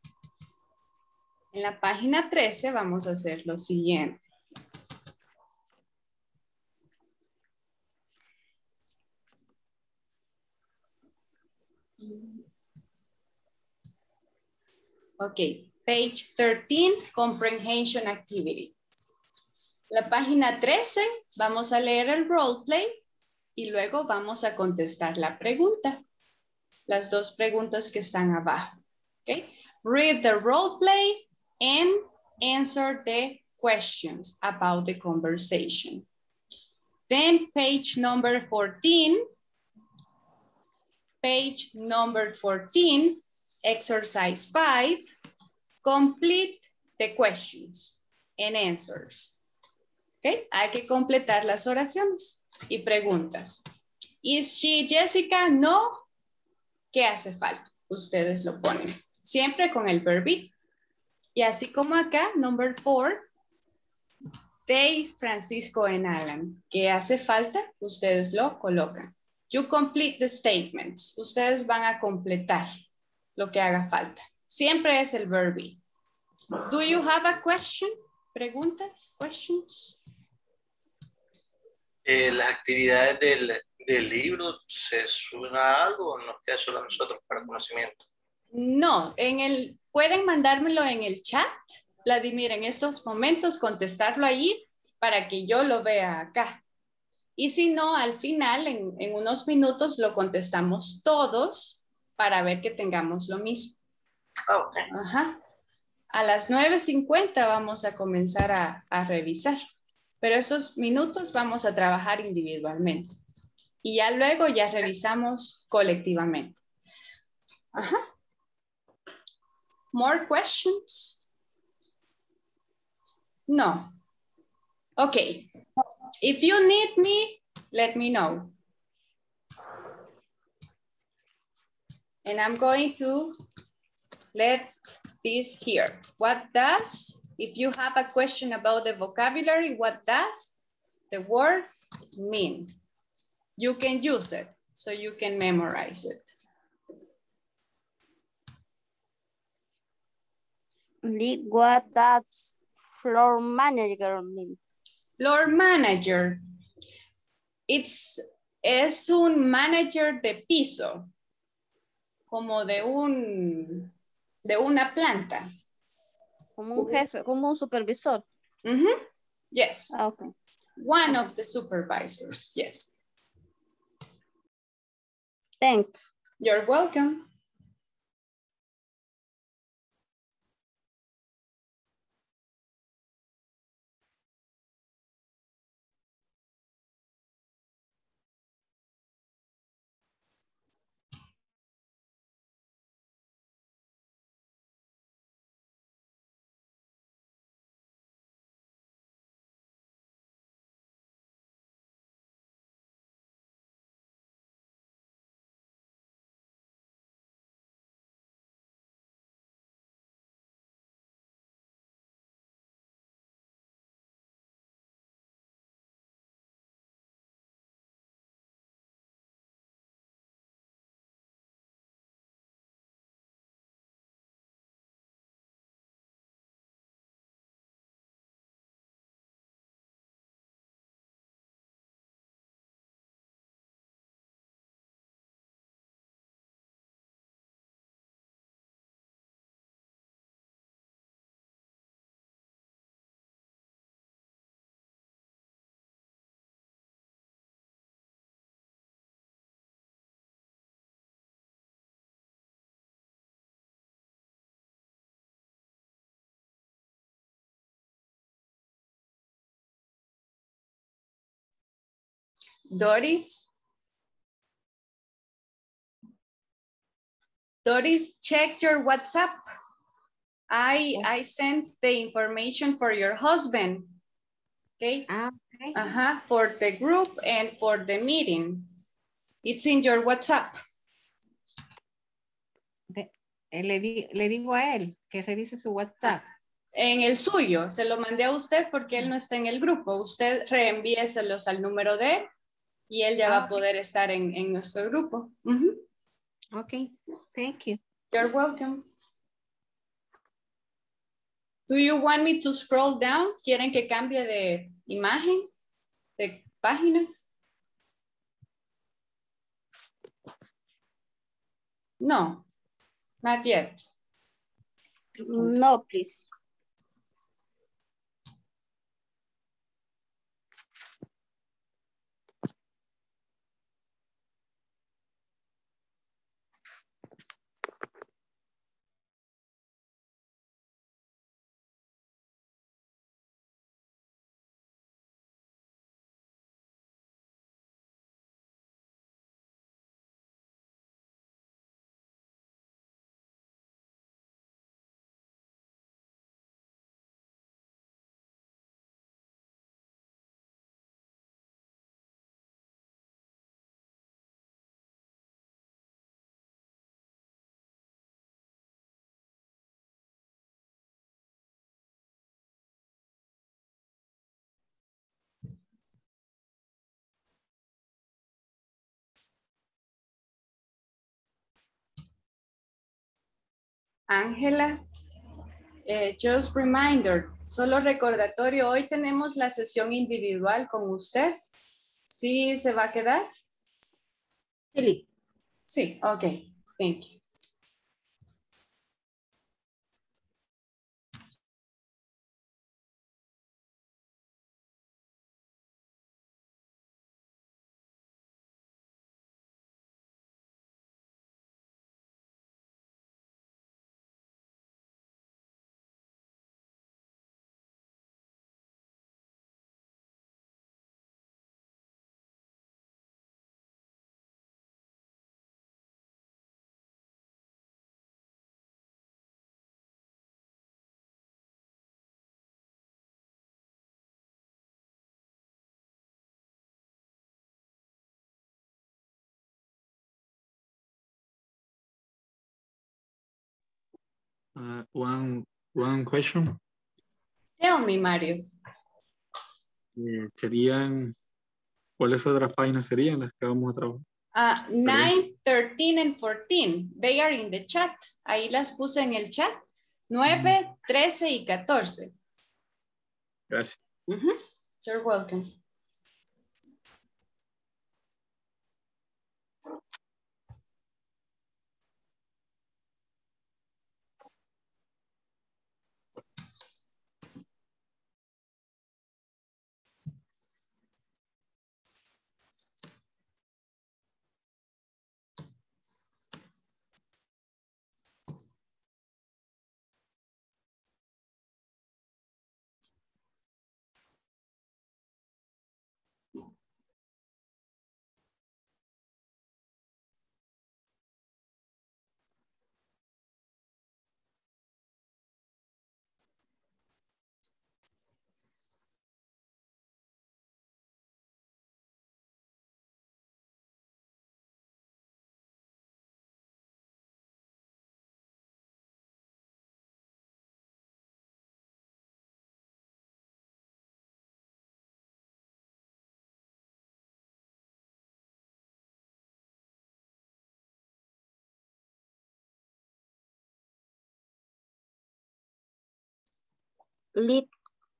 Speaker 4: En la página trece vamos a hacer lo siguiente. Ok, page thirteen, comprehension activity. La página trece, vamos a leer el role play y luego vamos a contestar la pregunta. Las dos preguntas que están abajo. Ok, read the role play and answer the questions about the conversation. Then page number fourteen, page number fourteen, exercise five, complete the questions and answers. Okay, hay que completar las oraciones y preguntas. Is she Jessica? No. ¿Qué hace falta? Ustedes lo ponen. Siempre con el verbo be. Y así como acá, number four, they, Francisco and Alan. ¿Qué hace falta? Ustedes lo colocan. You complete the statements. Ustedes van a completar lo que haga falta. Siempre es el verbo be. Do you have a question? ¿Preguntas? ¿Questions?
Speaker 8: Eh, las actividades del, del libro se suena algo o nos queda solo a nosotros para conocimiento?
Speaker 4: No, en el, pueden mandármelo en el chat, Vladimir, en estos momentos, contestarlo ahí para que yo lo vea acá. Y si no, al final, en, en unos minutos, lo contestamos todos para ver que tengamos lo mismo.
Speaker 8: Okay.
Speaker 4: Ajá. A las nueve cincuenta vamos a comenzar a, a revisar, pero esos minutos vamos a trabajar individualmente. Y ya luego ya revisamos colectivamente. Ajá. More questions? No. Okay. If you need me, let me know. And I'm going to let this here. What does, if you have a question about the vocabulary, what does the word mean? You can use it, so you can memorize it.
Speaker 7: What does floor manager mean?
Speaker 4: Floor manager. It's, es un manager de piso, como de un, de una planta.
Speaker 7: Como un jefe, como un supervisor.
Speaker 4: Mm-hmm. Yes.
Speaker 7: Okay.
Speaker 4: One of the supervisors, yes.
Speaker 7: Thanks.
Speaker 4: You're welcome. Doris? Doris, check your WhatsApp. I, I sent the information for your husband. Okay?
Speaker 5: Okay.
Speaker 4: Uh-huh, for the group and for the meeting. It's in your WhatsApp.
Speaker 5: De, eh, le, di, le digo a él que revise su WhatsApp.
Speaker 4: En el suyo, se lo mandé a usted porque él no está en el grupo. Usted reenvíeselos al número de él y él ya
Speaker 5: Ah,
Speaker 4: va a poder estar en, en nuestro grupo. Uh-huh.
Speaker 5: Ok, thank you.
Speaker 4: You're welcome. Do you want me to scroll down? ¿Quieren que cambie de imagen? ¿De página? No, not yet.
Speaker 7: No, please.
Speaker 4: Ángela, eh, just reminder, solo recordatorio, hoy tenemos la sesión individual con usted. ¿Sí se va a quedar?
Speaker 12: Philip.
Speaker 4: Sí, okay, thank you.
Speaker 14: Uh, one, one question.
Speaker 4: Tell me, Mario.
Speaker 14: Eh, serían, ¿cuáles otras páginas serían las que vamos a trabajar?
Speaker 4: Uh, nine, thirteen, and fourteen. They are in the chat. Ahí las puse en el chat. nueve, trece y catorce.
Speaker 14: Gracias.
Speaker 4: Mm-hmm. You're welcome.
Speaker 7: Lit.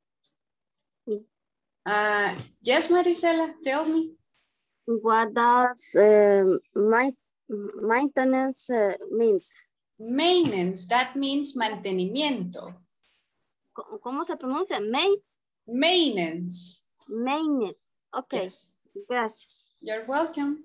Speaker 4: Uh, yes, Marisela, tell me.
Speaker 7: What does uh, my, maintenance uh, mean?
Speaker 4: Maintenance, that means mantenimiento.
Speaker 7: ¿Cómo se pronuncia? Main?
Speaker 4: Maintenance.
Speaker 7: Maintenance. Okay.
Speaker 4: Yes.
Speaker 7: Gracias.
Speaker 4: You're welcome.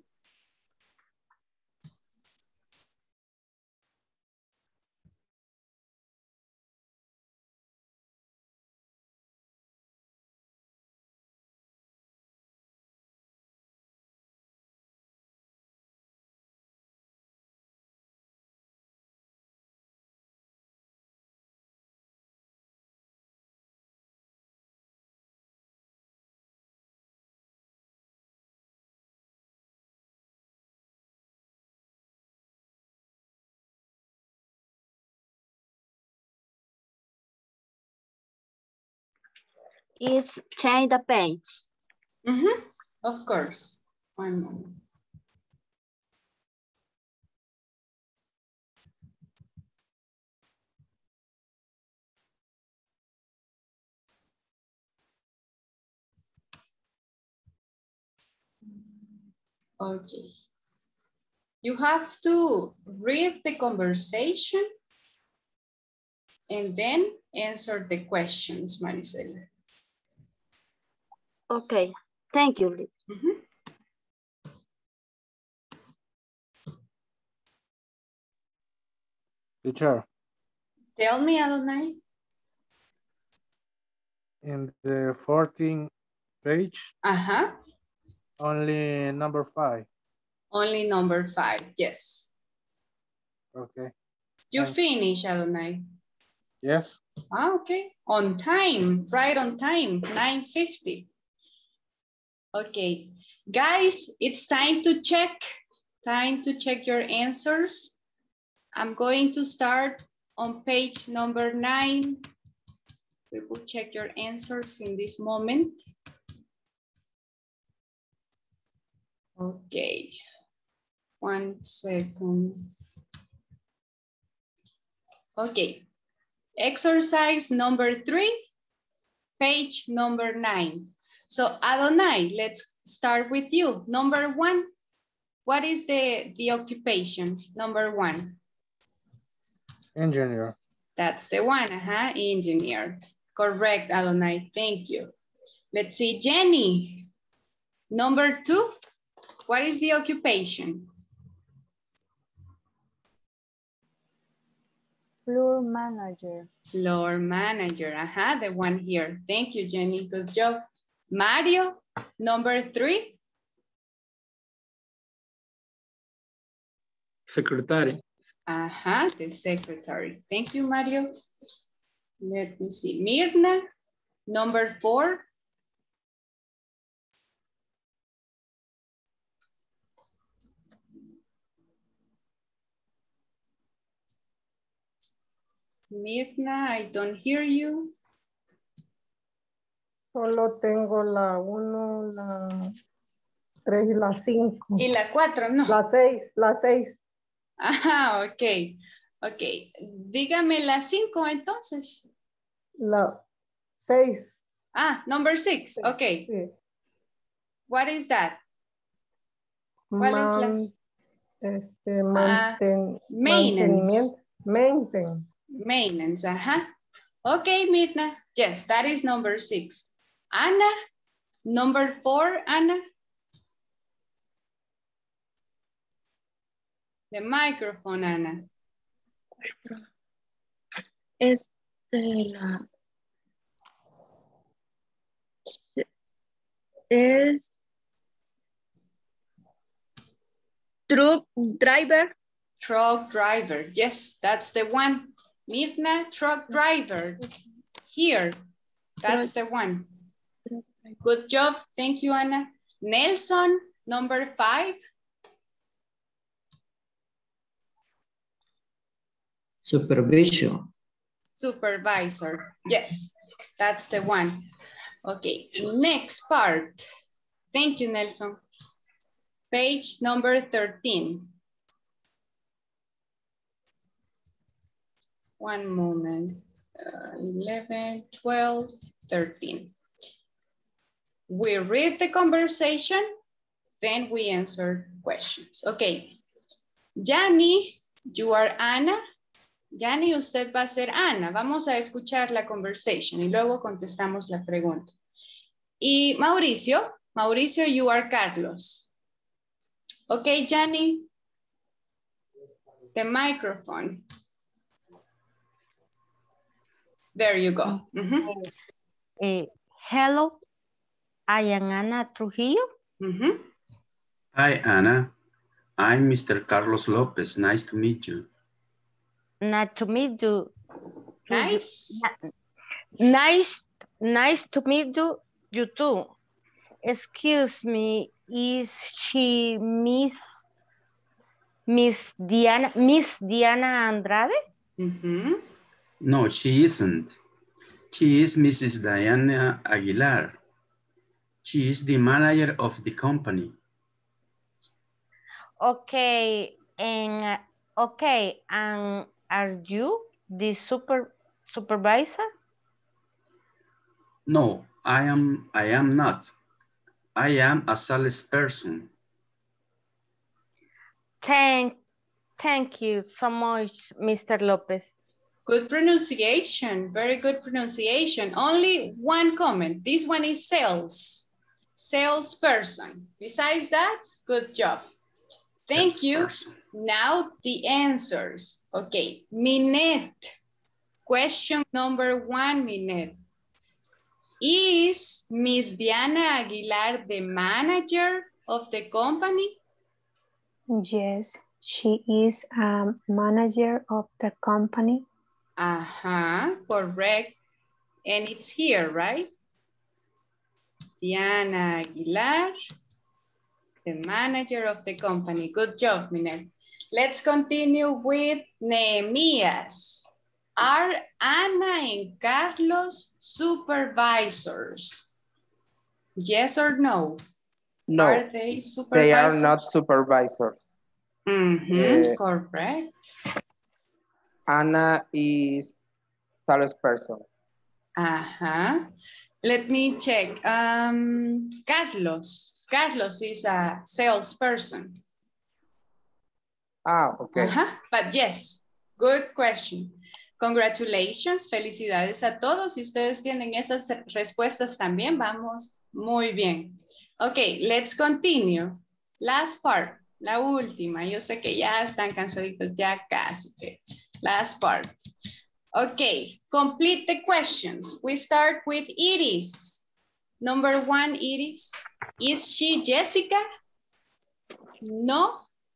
Speaker 7: Is change the page.
Speaker 4: Mm-hmm. Of course. One moment. Okay. You have to read the conversation and then answer the questions, Maricela.
Speaker 7: Okay, thank you.
Speaker 4: Mm-hmm.
Speaker 13: Teacher.
Speaker 4: Tell me, Adonai.
Speaker 13: In the fourteenth page.
Speaker 4: Uh-huh.
Speaker 13: Only number five.
Speaker 4: Only number five, yes.
Speaker 13: Okay.
Speaker 4: You
Speaker 13: Thanks.
Speaker 4: finish, Adonai?
Speaker 13: Yes.
Speaker 4: Ah, okay. On time, right on time, nine fifty. Okay. Guys, it's time to check. Time to check your answers. I'm going to start on page number nine. We will check your answers in this moment. Okay. One second. Okay. Exercise number three, page number nine. So Adonai, let's start with you. Number one. What is the, the occupation? Number one.
Speaker 13: Engineer.
Speaker 4: That's the one, uh-huh, engineer. Correct, Adonai, thank you. Let's see, Jenny. Number two, what is the occupation?
Speaker 6: Floor manager.
Speaker 4: Floor manager, uh-huh, the one here. Thank you, Jenny, good job. Mario, number three.
Speaker 14: Secretary.
Speaker 4: Uh-huh, the secretary. Thank you, Mario. Let me see, Mirna, number four. Mirna, I don't hear you.
Speaker 12: Solo tengo la uno, la tres y la cinco.
Speaker 4: Y la cuatro, no.
Speaker 12: La seis, la seis.
Speaker 4: Ajá, ok. Ok. Dígame la cinco entonces.
Speaker 12: La seis.
Speaker 4: Ah, number six. Ok.
Speaker 12: Sí.
Speaker 4: What is that? ¿Cuál
Speaker 12: Man,
Speaker 4: es la?
Speaker 12: Este,
Speaker 4: Ah,
Speaker 12: manten,
Speaker 4: maintenance.
Speaker 12: mantenimiento. Maintenance.
Speaker 4: Maintenance, ajá. Ok, Mirna. Yes, that is number six. Ana, number four, Ana. The microphone, Ana.
Speaker 15: Este, la... Es... Truck driver.
Speaker 4: Truck driver. Yes, that's the one. Mirna, truck driver. Here, that's the one. Good job. Thank you, Ana. Nelson, number five.
Speaker 16: Supervision.
Speaker 4: Supervisor. Yes, that's the one. Okay, next part. Thank you, Nelson. Page number thirteen. One moment. Uh, eleven, twelve, thirteen. We read the conversation, then we answer questions. Okay. Yanni, you are Ana. Yanni, usted va a ser Ana. Vamos a escuchar la conversation y luego contestamos la pregunta. Y Mauricio, Mauricio, you are Carlos. Okay, Yanni. The microphone. There you go. Mm-hmm.
Speaker 2: uh, hello, I am Ana Trujillo.
Speaker 4: Mm-hmm.
Speaker 3: Hi, Ana. I'm Mister Carlos Lopez. Nice to meet you.
Speaker 2: Nice to meet you.
Speaker 4: Nice.
Speaker 2: Nice, nice to meet you, you too. Excuse me, is she Miss Miss Diana Miss Diana Andrade?
Speaker 4: Mm-hmm.
Speaker 3: No, she isn't. She is Missus Diana Aguilar. She is the manager of the company.
Speaker 2: Okay, and okay, and are you the super supervisor?
Speaker 3: No, I am I am not. I am a salesperson.
Speaker 2: Thank thank you so much, Mister Lopez.
Speaker 4: Good pronunciation, very good pronunciation. Only one comment. This one is sales, salesperson. Besides that, good job. Thank you. Now the answers. Okay, Minette. Question number one, Minette. Is Miss Diana Aguilar the manager of the company?
Speaker 17: Yes, she is a manager of the company.
Speaker 4: Uh-huh, correct. And it's here, right? Diana Aguilar, the manager of the company. Good job, Minette. Let's continue with Nehemias. Are Ana and Carlos supervisors? Yes or no?
Speaker 1: No,
Speaker 4: Are they supervisors?
Speaker 1: they are not supervisors.
Speaker 4: Mm-hmm,
Speaker 1: uh,
Speaker 4: correct.
Speaker 1: Ana is salesperson.
Speaker 4: Uh-huh. Let me check. Um, Carlos. Carlos is a salesperson.
Speaker 1: Ah, okay.
Speaker 4: Uh-huh. But yes, good question. Congratulations, felicidades a todos. Si ustedes tienen esas respuestas también, vamos muy bien. Okay, let's continue. Last part, la última. Yo sé que ya están cansaditos, ya casi. Last part. Okay, complete the questions. We start with Iris. Number one, Iris. Is she Jessica? No.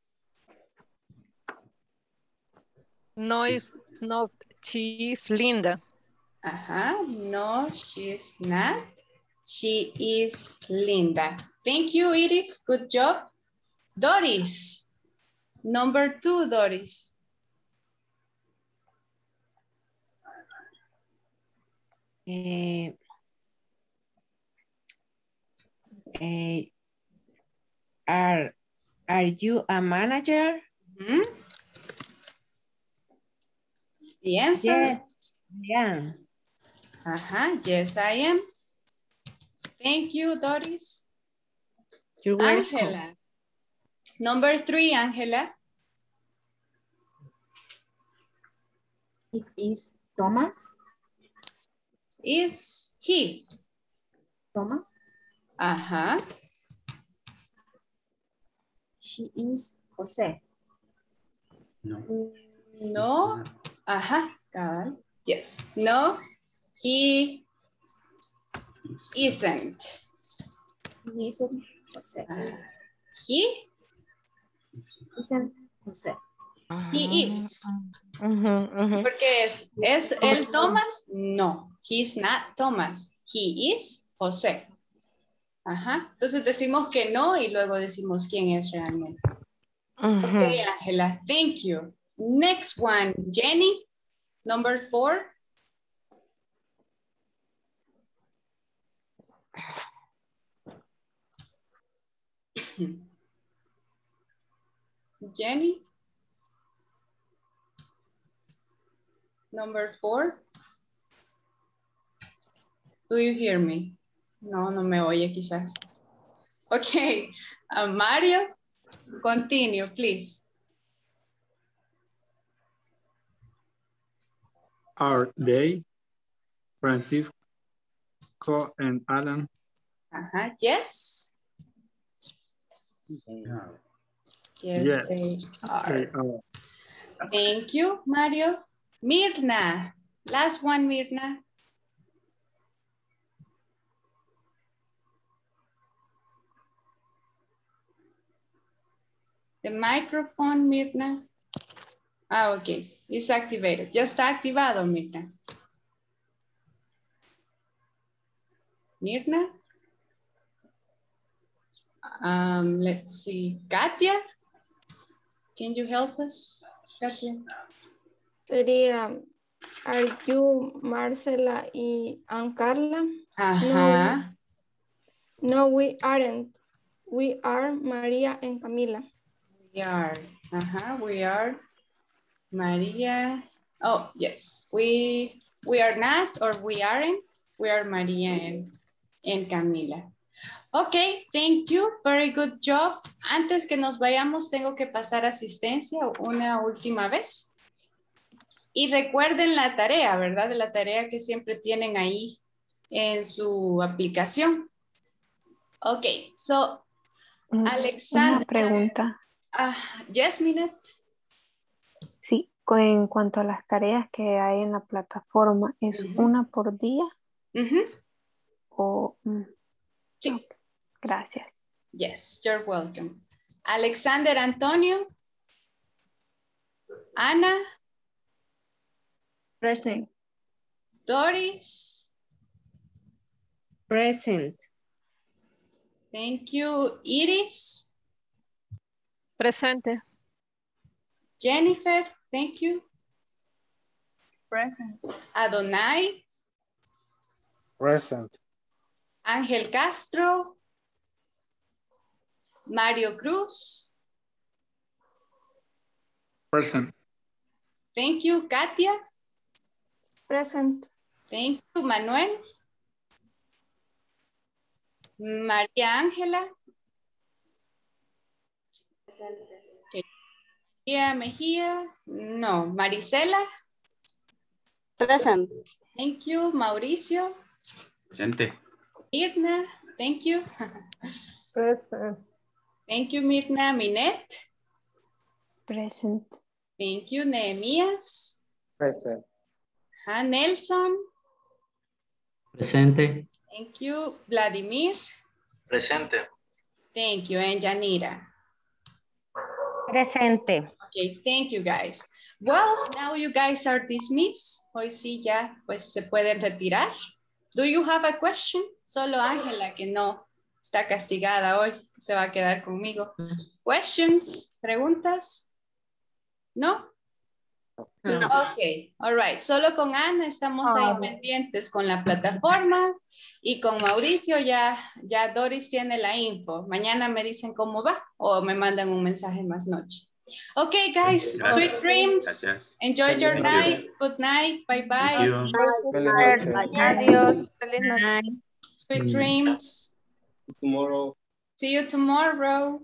Speaker 9: No, it's not. She is Linda.
Speaker 4: Uh-huh. No, she's not. She is Linda. Thank you, Iris. Good job. Doris. Number two, Doris.
Speaker 5: Eh, eh, are, are you a manager?
Speaker 4: Mm-hmm. The answer?
Speaker 5: Yes, I am.
Speaker 4: Uh-huh. Yes, I am. Thank you, Doris.
Speaker 5: You're welcome.
Speaker 4: Angela. Number three, Angela.
Speaker 11: It is Thomas.
Speaker 4: Is he?
Speaker 11: Thomas.
Speaker 4: Uh-huh.
Speaker 11: She is Jose.
Speaker 3: No.
Speaker 4: No. Uh-huh. God. Yes. No, he isn't.
Speaker 11: He isn't Jose.
Speaker 4: Uh, he?
Speaker 11: Isn't Jose.
Speaker 4: He is.
Speaker 2: Uh-huh, uh-huh.
Speaker 4: Porque es, ¿es él Thomas? No. He's not Thomas. He is José. Ajá. Entonces decimos que no y luego decimos quién es realmente.
Speaker 2: Uh-huh.
Speaker 4: Okay, Angela. Thank you. Next one, Jenny. Number four. Jenny. Number four. Do you hear me? No, no me oye quizás. Okay, uh, Mario, continue, please.
Speaker 14: Are they Francisco and Alan?
Speaker 4: Uh-huh. Yes.
Speaker 3: Yeah.
Speaker 4: Yes,
Speaker 14: Yes,
Speaker 4: they are.
Speaker 14: they are.
Speaker 4: Thank you, Mario. Mirna, last one, Mirna. The microphone, Mirna. Ah, okay, it's activated. Ya está activado, Mirna. Mirna. Um, let's see, Katia. Can you help us, Katia?
Speaker 15: Sería, are you Marcela y Ann Carla?
Speaker 4: Ajá.
Speaker 15: No, no, we aren't. We are María and Camila.
Speaker 4: We are. Uh-huh, we are Maria. Oh, yes. We we are not or we aren't. We are Maria and, and Camila. Ok, thank you. Very good job. Antes que nos vayamos, tengo que pasar asistencia una última vez. Y recuerden la tarea, ¿verdad? La tarea que siempre tienen ahí en su aplicación. Ok, so, Alexandra.
Speaker 17: Una pregunta.
Speaker 4: Uh, yes, Minette.
Speaker 17: Sí, en cuanto a las tareas que hay en la plataforma, ¿es uh-huh. una por día?
Speaker 4: Uh-huh.
Speaker 17: O, mm,
Speaker 4: sí.
Speaker 17: Okay. Gracias.
Speaker 4: Yes, you're welcome. Alexander Antonio. Ana.
Speaker 15: Present.
Speaker 4: Doris.
Speaker 5: Present.
Speaker 4: Thank you. Iris.
Speaker 9: Presente.
Speaker 4: Jennifer, thank you.
Speaker 6: Present.
Speaker 4: Adonai.
Speaker 13: Present.
Speaker 4: Ángel Castro. Mario Cruz.
Speaker 14: Present.
Speaker 4: Thank you. Katia.
Speaker 15: Present.
Speaker 4: Thank you. Manuel. María Ángela. Okay. María Mejía, no. Marisela.
Speaker 7: Present.
Speaker 4: Thank you. Mauricio.
Speaker 3: Presente.
Speaker 4: Mirna, thank you.
Speaker 12: Present.
Speaker 4: Thank you, Mirna. Minette.
Speaker 17: Present.
Speaker 4: Thank you, Nehemías.
Speaker 1: Present.
Speaker 4: Ah, Nelson.
Speaker 16: Presente.
Speaker 4: Thank you, Vladimir.
Speaker 8: Presente.
Speaker 4: Thank you, and Janira.
Speaker 2: Presente.
Speaker 4: Okay, thank you guys. Well, now you guys are dismissed. Hoy sí ya pues se pueden retirar. Do you have a question? Solo Ángela que no está castigada hoy, se va a quedar conmigo. Questions, preguntas? ¿No?
Speaker 7: No.
Speaker 4: Ok, all right. Solo con Ana estamos ahí
Speaker 2: Oh.
Speaker 4: pendientes con la plataforma y con Mauricio ya, ya Doris tiene la info. Mañana me dicen cómo va o me mandan un mensaje más noche. Ok, guys,
Speaker 3: Gracias.
Speaker 4: sweet dreams.
Speaker 3: Gracias.
Speaker 4: Enjoy your
Speaker 3: Thank you.
Speaker 4: night. Good night. Bye
Speaker 3: Thank
Speaker 4: bye.
Speaker 3: you.
Speaker 1: Feliz noche.
Speaker 2: Adiós. Feliz noche.
Speaker 4: Sweet
Speaker 14: Mm.
Speaker 4: dreams.
Speaker 18: Tomorrow.
Speaker 4: See you tomorrow.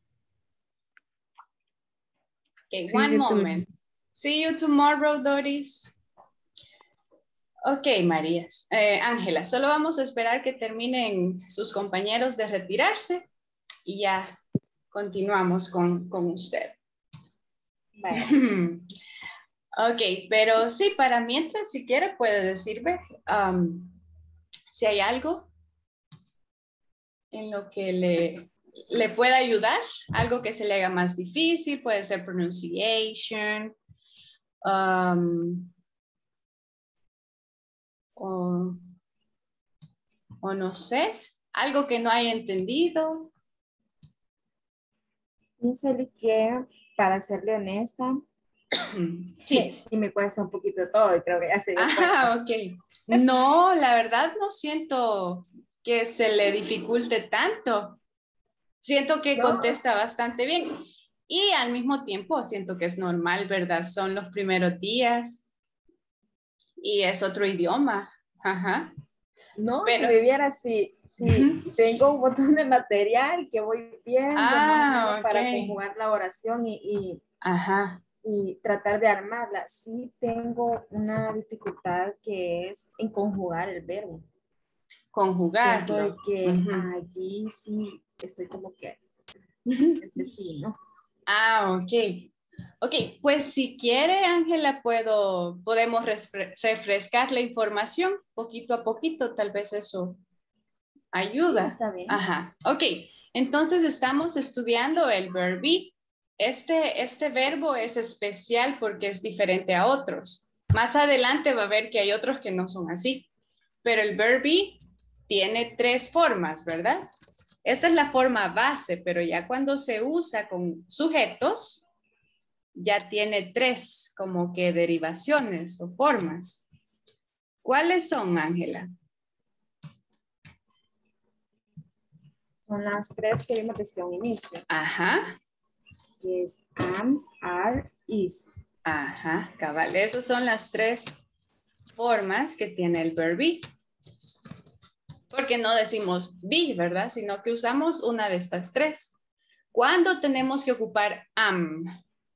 Speaker 4: Okay,
Speaker 5: See
Speaker 4: one
Speaker 5: you
Speaker 4: moment. See you tomorrow, Doris. Ok, Marías. Eh, Ángela, solo vamos a esperar que terminen sus compañeros de retirarse y ya continuamos con, con usted. Ok, pero sí, para mientras, si quiere, puede decirme um, si hay algo en lo que le, le pueda ayudar, algo que se le haga más difícil, puede ser pronunciation, um, o, o no sé, algo que no haya entendido.
Speaker 11: Pienso que, para serle honesta,
Speaker 4: Sí.
Speaker 11: sí me cuesta un poquito todo y creo que ya se dio
Speaker 4: Ah,
Speaker 11: cuenta.
Speaker 4: ok. No, la verdad no siento que se le dificulte tanto. Siento que
Speaker 11: No.
Speaker 4: contesta bastante bien. Y al mismo tiempo siento que es normal, ¿verdad? Son los primeros días y es otro idioma. Ajá.
Speaker 11: No,
Speaker 4: Pero-
Speaker 11: si me viera así, si tengo un montón de material que voy viendo
Speaker 4: Ah,
Speaker 11: más o menos para
Speaker 4: ok.
Speaker 11: conjugar la oración y, y,
Speaker 4: Ajá.
Speaker 11: y tratar de armarla. Sí tengo una dificultad que es en conjugar el verbo. Siento
Speaker 4: Conjugarlo.
Speaker 11: de que
Speaker 4: Ujú.
Speaker 11: allí sí estoy como que entre sí, ¿no?
Speaker 4: Ah, ok. Ok, pues si quiere, Ángela, puedo, podemos refre- refrescar la información poquito a poquito, tal vez eso ayuda.
Speaker 11: Sí, está bien.
Speaker 4: Ajá, ok. Entonces estamos estudiando el verb be. Este, este verbo es especial porque es diferente a otros. Más adelante va a ver que hay otros que no son así. Pero el verb be tiene tres formas, ¿verdad? Esta es la forma base, pero ya cuando se usa con sujetos, ya tiene tres como que derivaciones o formas. ¿Cuáles son, Ángela?
Speaker 11: Son las tres que vimos desde un inicio,
Speaker 4: Ajá,
Speaker 11: que es am, are, is.
Speaker 4: ajá, cabal. Esas son las tres formas que tiene el verb be. Porque no decimos be, ¿verdad? Sino que usamos una de estas tres. ¿Cuándo tenemos que ocupar am?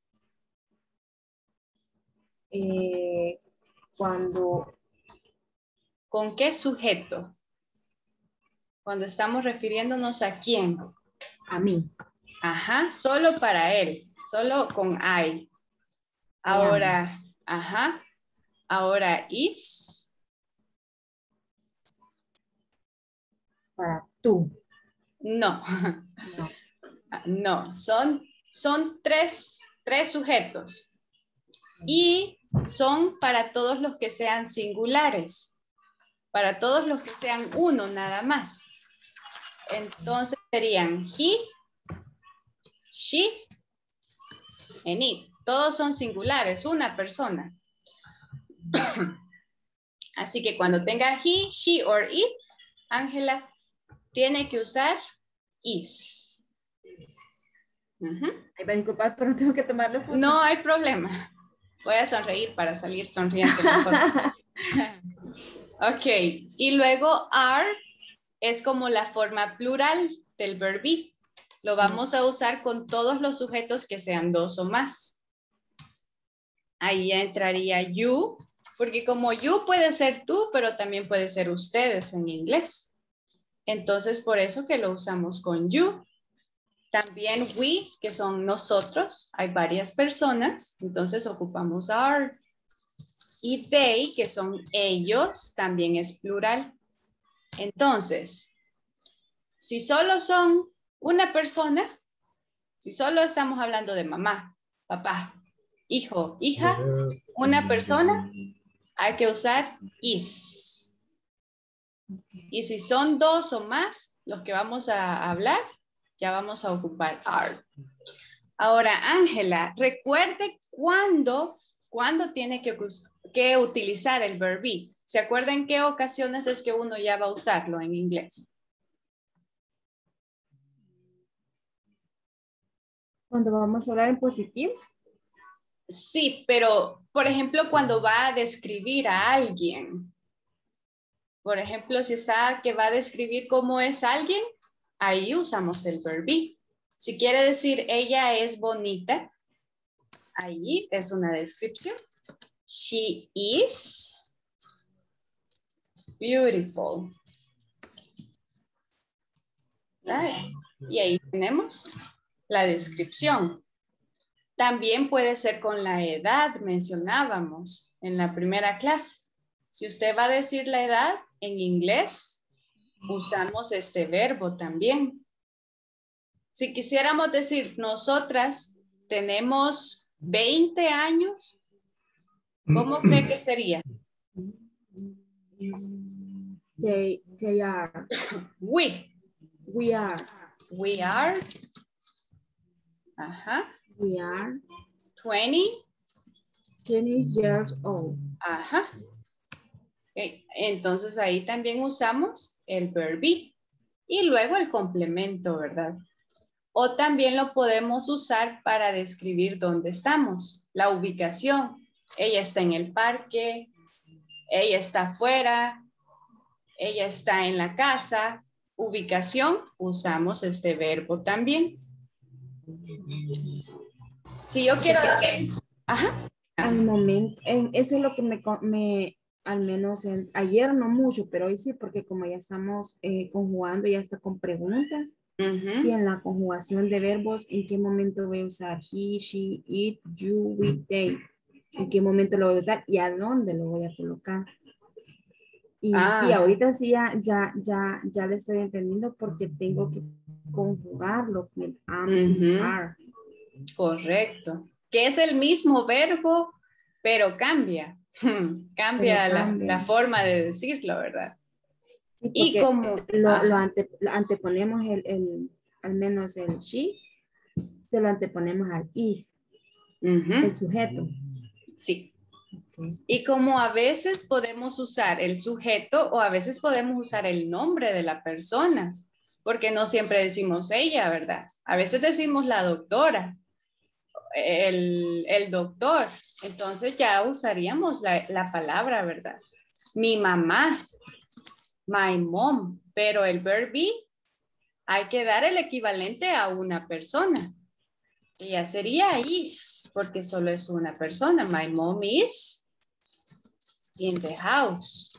Speaker 11: Eh, cuando
Speaker 4: ¿Con qué sujeto? Cuando estamos refiriéndonos a quién.
Speaker 11: a mí.
Speaker 4: Ajá, solo para él, solo con I. Ahora, ajá, ahora is.
Speaker 11: Para tú.
Speaker 4: No,
Speaker 11: No.
Speaker 4: no, son, son tres, tres sujetos. Y son para todos los que sean singulares, para todos los que sean uno nada más. Entonces serían he, she, and it. Todos son singulares, una persona. Así que cuando tenga he, she or it, Ángela tiene que usar is. Ujú.
Speaker 11: Ahí va a disculpar, pero tengo que tomarle foto.
Speaker 4: No hay problema. Voy a sonreír para salir sonriente. mejor. Ok, y luego are es como la forma plural del verb be. Lo vamos a usar con todos los sujetos que sean dos o más. Ahí ya entraría you, porque como you puede ser tú, pero también puede ser ustedes en inglés. Entonces, por eso que lo usamos con you. También we, que son nosotros. Hay varias personas, entonces ocupamos are. Y they, que son ellos, también es plural. Entonces, si solo son una persona, si solo estamos hablando de mamá, papá, hijo, hija, una persona, hay que usar is. Y si son dos o más los que vamos a hablar, ya vamos a ocupar are. Ahora, Ángela, recuerde cuándo, cuándo tiene que, que utilizar el verb be. ¿Se acuerda en qué ocasiones es que uno ya va a usarlo en inglés?
Speaker 11: Cuando vamos a hablar en positivo.
Speaker 4: Sí, pero por ejemplo cuando va a describir a alguien. Por ejemplo, si está que va a describir cómo es alguien, ahí usamos el verb be. Si quiere decir ella es bonita, ahí es una descripción. She is beautiful. Right. Y ahí tenemos la descripción. También puede ser con la edad, mencionábamos en la primera clase. Si usted va a decir la edad en inglés, usamos este verbo también. Si quisiéramos decir, nosotras tenemos veinte años, ¿cómo cree que sería?
Speaker 11: They, they are.
Speaker 4: We.
Speaker 11: We are.
Speaker 4: We are. Ajá.
Speaker 11: We are.
Speaker 4: twenty.
Speaker 11: twenty years old.
Speaker 4: Ajá. Okay. Entonces ahí también usamos el verb be. Y luego el complemento, ¿verdad? O también lo podemos usar para describir dónde estamos. La ubicación. Ella está en el parque. Ella está afuera. Ella está en la casa. Ubicación, usamos este verbo también. Si yo quiero decir, ajá.
Speaker 11: Al momento, en, eso es lo que me, me al menos en, ayer no mucho, pero hoy sí, porque como ya estamos eh, conjugando, ya está con preguntas. Uh-huh. Y en la conjugación de verbos, ¿en qué momento voy a usar he, she, it, you, we, they? ¿En qué momento lo voy a usar y a dónde lo voy a colocar? Y ah. sí, ahorita sí ya, ya, ya, ya le estoy entendiendo porque tengo que conjugarlo con el am, uh-huh. are.
Speaker 4: Correcto. Que es el mismo verbo, pero cambia. cambia, pero la, cambia la forma de decirlo, ¿verdad?
Speaker 11: Y como lo, lo, ante, lo anteponemos el, el, al menos el she, se lo anteponemos al is, uh-huh. el sujeto.
Speaker 4: Sí. Y como a veces podemos usar el sujeto o a veces podemos usar el nombre de la persona, porque no siempre decimos ella, ¿verdad? A veces decimos la doctora, el, el doctor, entonces ya usaríamos la, la palabra, ¿verdad? Mi mamá, my mom, pero el verb be hay que dar el equivalente a una persona. Y ya sería is, porque solo es una persona. My mom is in the house.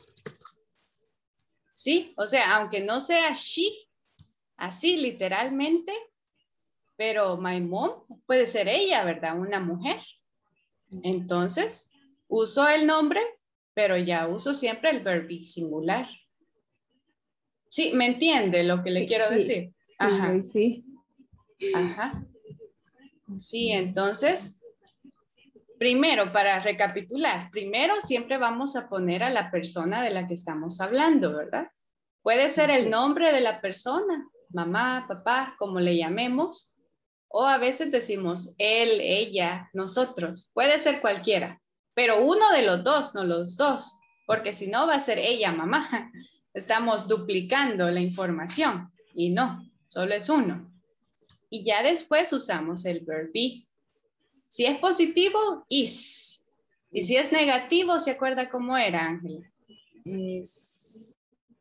Speaker 4: Sí, o sea, aunque no sea she, así literalmente, pero my mom puede ser ella, ¿verdad? Una mujer. Entonces, uso el nombre, pero ya uso siempre el verb be singular. Sí, ¿me entiende lo que le quiero
Speaker 11: sí,
Speaker 4: decir?
Speaker 11: Sí,
Speaker 4: Ajá.
Speaker 11: sí.
Speaker 4: Ajá. Sí, entonces, primero, para recapitular, primero siempre vamos a poner a la persona de la que estamos hablando, ¿verdad? Puede ser el nombre de la persona, mamá, papá, como le llamemos, o a veces decimos él, ella, nosotros. Puede ser cualquiera, pero uno de los dos, no los dos, porque si no va a ser ella, mamá. Estamos duplicando la información y no, solo es uno. Y ya después usamos el verb be. Si es positivo, is. Y si es negativo, ¿se acuerda cómo era, Ángela?
Speaker 11: Es...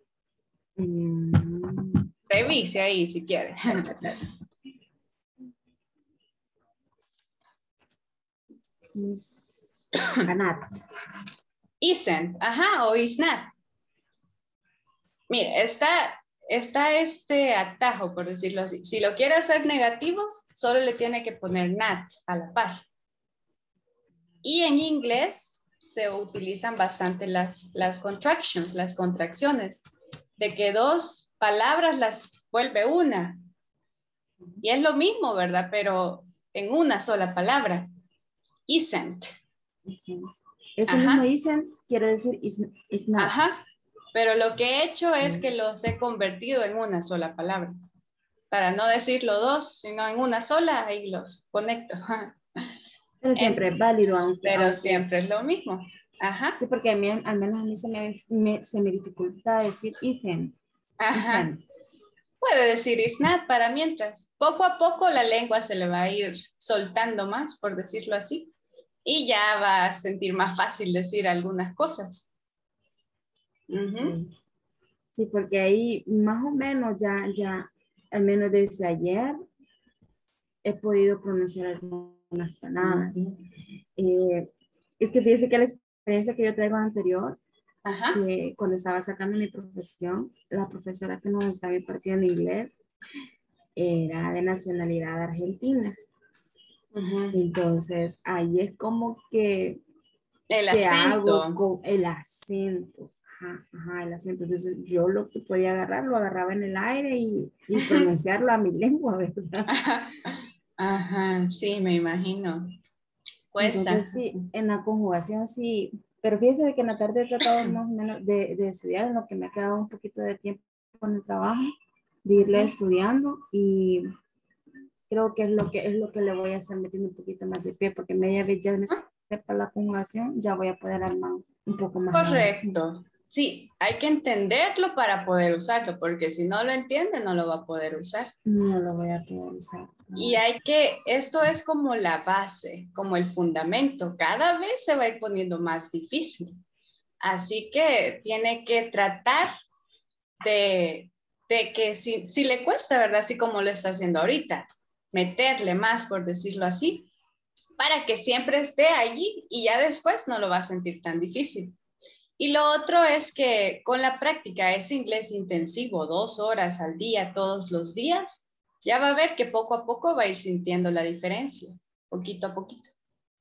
Speaker 4: Revise ahí si quiere.
Speaker 11: Is... not.
Speaker 4: Isn't, ajá, o is not. Mire, está, está este atajo, por decirlo así. Si lo quiere hacer negativo, solo le tiene que poner not a la par. Y en inglés se utilizan bastante las, las contractions, las contracciones, de que dos palabras las vuelve una. Y es lo mismo, ¿verdad? Pero en una sola palabra. Isn't.
Speaker 11: Isn't. Ese mismo isn't quiere decir is, is not.
Speaker 4: Ajá. Pero lo que he hecho es que los he convertido en una sola palabra. Para no decirlo dos, sino en una sola, ahí los conecto.
Speaker 11: Pero siempre
Speaker 4: en,
Speaker 11: es válido. Aunque,
Speaker 4: pero
Speaker 11: aunque,
Speaker 4: siempre es lo mismo. Ajá.
Speaker 11: Sí, porque a mí, al menos a mí se me, me, se me dificulta decir isn't.
Speaker 4: Ajá.
Speaker 11: Isn't.
Speaker 4: Puede decir is not para mientras. Poco a poco la lengua se le va a ir soltando más, por decirlo así. Y ya va a sentir más fácil decir algunas cosas. Uh-huh.
Speaker 11: Sí, porque ahí más o menos ya, ya, al menos desde ayer, he podido pronunciar algunas palabras. Uh-huh. eh, es que fíjese que la experiencia que yo traigo anterior,
Speaker 4: Ajá.
Speaker 11: que cuando estaba sacando mi profesión, la profesora que nos estaba impartiendo inglés era de nacionalidad argentina. Uh-huh. Entonces, ahí es como que
Speaker 4: el
Speaker 11: que
Speaker 4: acento.
Speaker 11: hago con el acento. Ajá, ajá, el acento. Entonces, yo lo que podía agarrar, lo agarraba en el aire y, y pronunciarlo a mi lengua, ¿verdad?
Speaker 4: Ajá. Ajá, sí, me imagino. Cuesta.
Speaker 11: Entonces, sí, en la conjugación sí, pero fíjese de que en la tarde he tratado más o menos de, de estudiar, en lo que me ha quedado un poquito de tiempo con el trabajo, de irle estudiando y creo que es lo que es lo que le voy a estar metiendo un poquito más de pie, porque media vez ya me sepa la conjugación, ya voy a poder armar un poco más.
Speaker 4: Correcto. Sí, hay que entenderlo para poder usarlo, porque si no lo entiende, no lo va a poder usar.
Speaker 11: No lo voy a poder usar. No.
Speaker 4: Y hay que, esto es como la base, como el fundamento. Cada vez se va a ir poniendo más difícil. Así que tiene que tratar de, de que si, si le cuesta, ¿verdad? Así como lo está haciendo ahorita, meterle más, por decirlo así, para que siempre esté allí y ya después no lo va a sentir tan difícil. Y lo otro es que con la práctica, ese inglés intensivo, dos horas al día, todos los días, ya va a ver que poco a poco va a ir sintiendo la diferencia, poquito a poquito.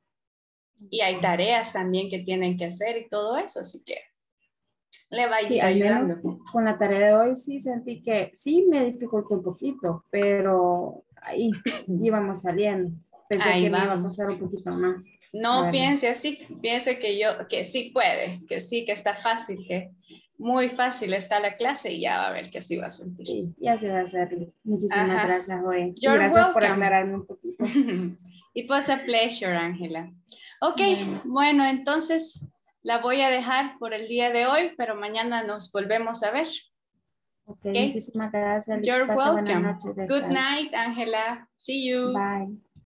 Speaker 4: Y hay tareas también que tienen que hacer y todo eso, así que le va a ir
Speaker 11: sí,
Speaker 4: ayudando.
Speaker 11: Con la tarea de hoy sí sentí que sí me dificultó un poquito, pero ahí íbamos saliendo. Pensé
Speaker 4: Ahí
Speaker 11: que
Speaker 4: vamos.
Speaker 11: me iba a costar un poquito más.
Speaker 4: No piense así, piense que yo, que sí puede, que sí, que está fácil, que muy fácil está la clase y ya va a ver que así va a sentir.
Speaker 11: Sí, ya se va a hacer. Muchísimas
Speaker 4: Ajá.
Speaker 11: gracias, Joel.
Speaker 4: You're
Speaker 11: Gracias
Speaker 4: welcome.
Speaker 11: por aclararme un poquito.
Speaker 4: It was a pleasure, Ángela. Ok, bueno. bueno, entonces la voy a dejar por el día de hoy, pero mañana nos volvemos a ver.
Speaker 11: Okay, okay. Muchísimas gracias.
Speaker 4: You're
Speaker 11: Pasa
Speaker 4: welcome.
Speaker 11: noches,
Speaker 4: Good night, Ángela. See you.
Speaker 11: Bye.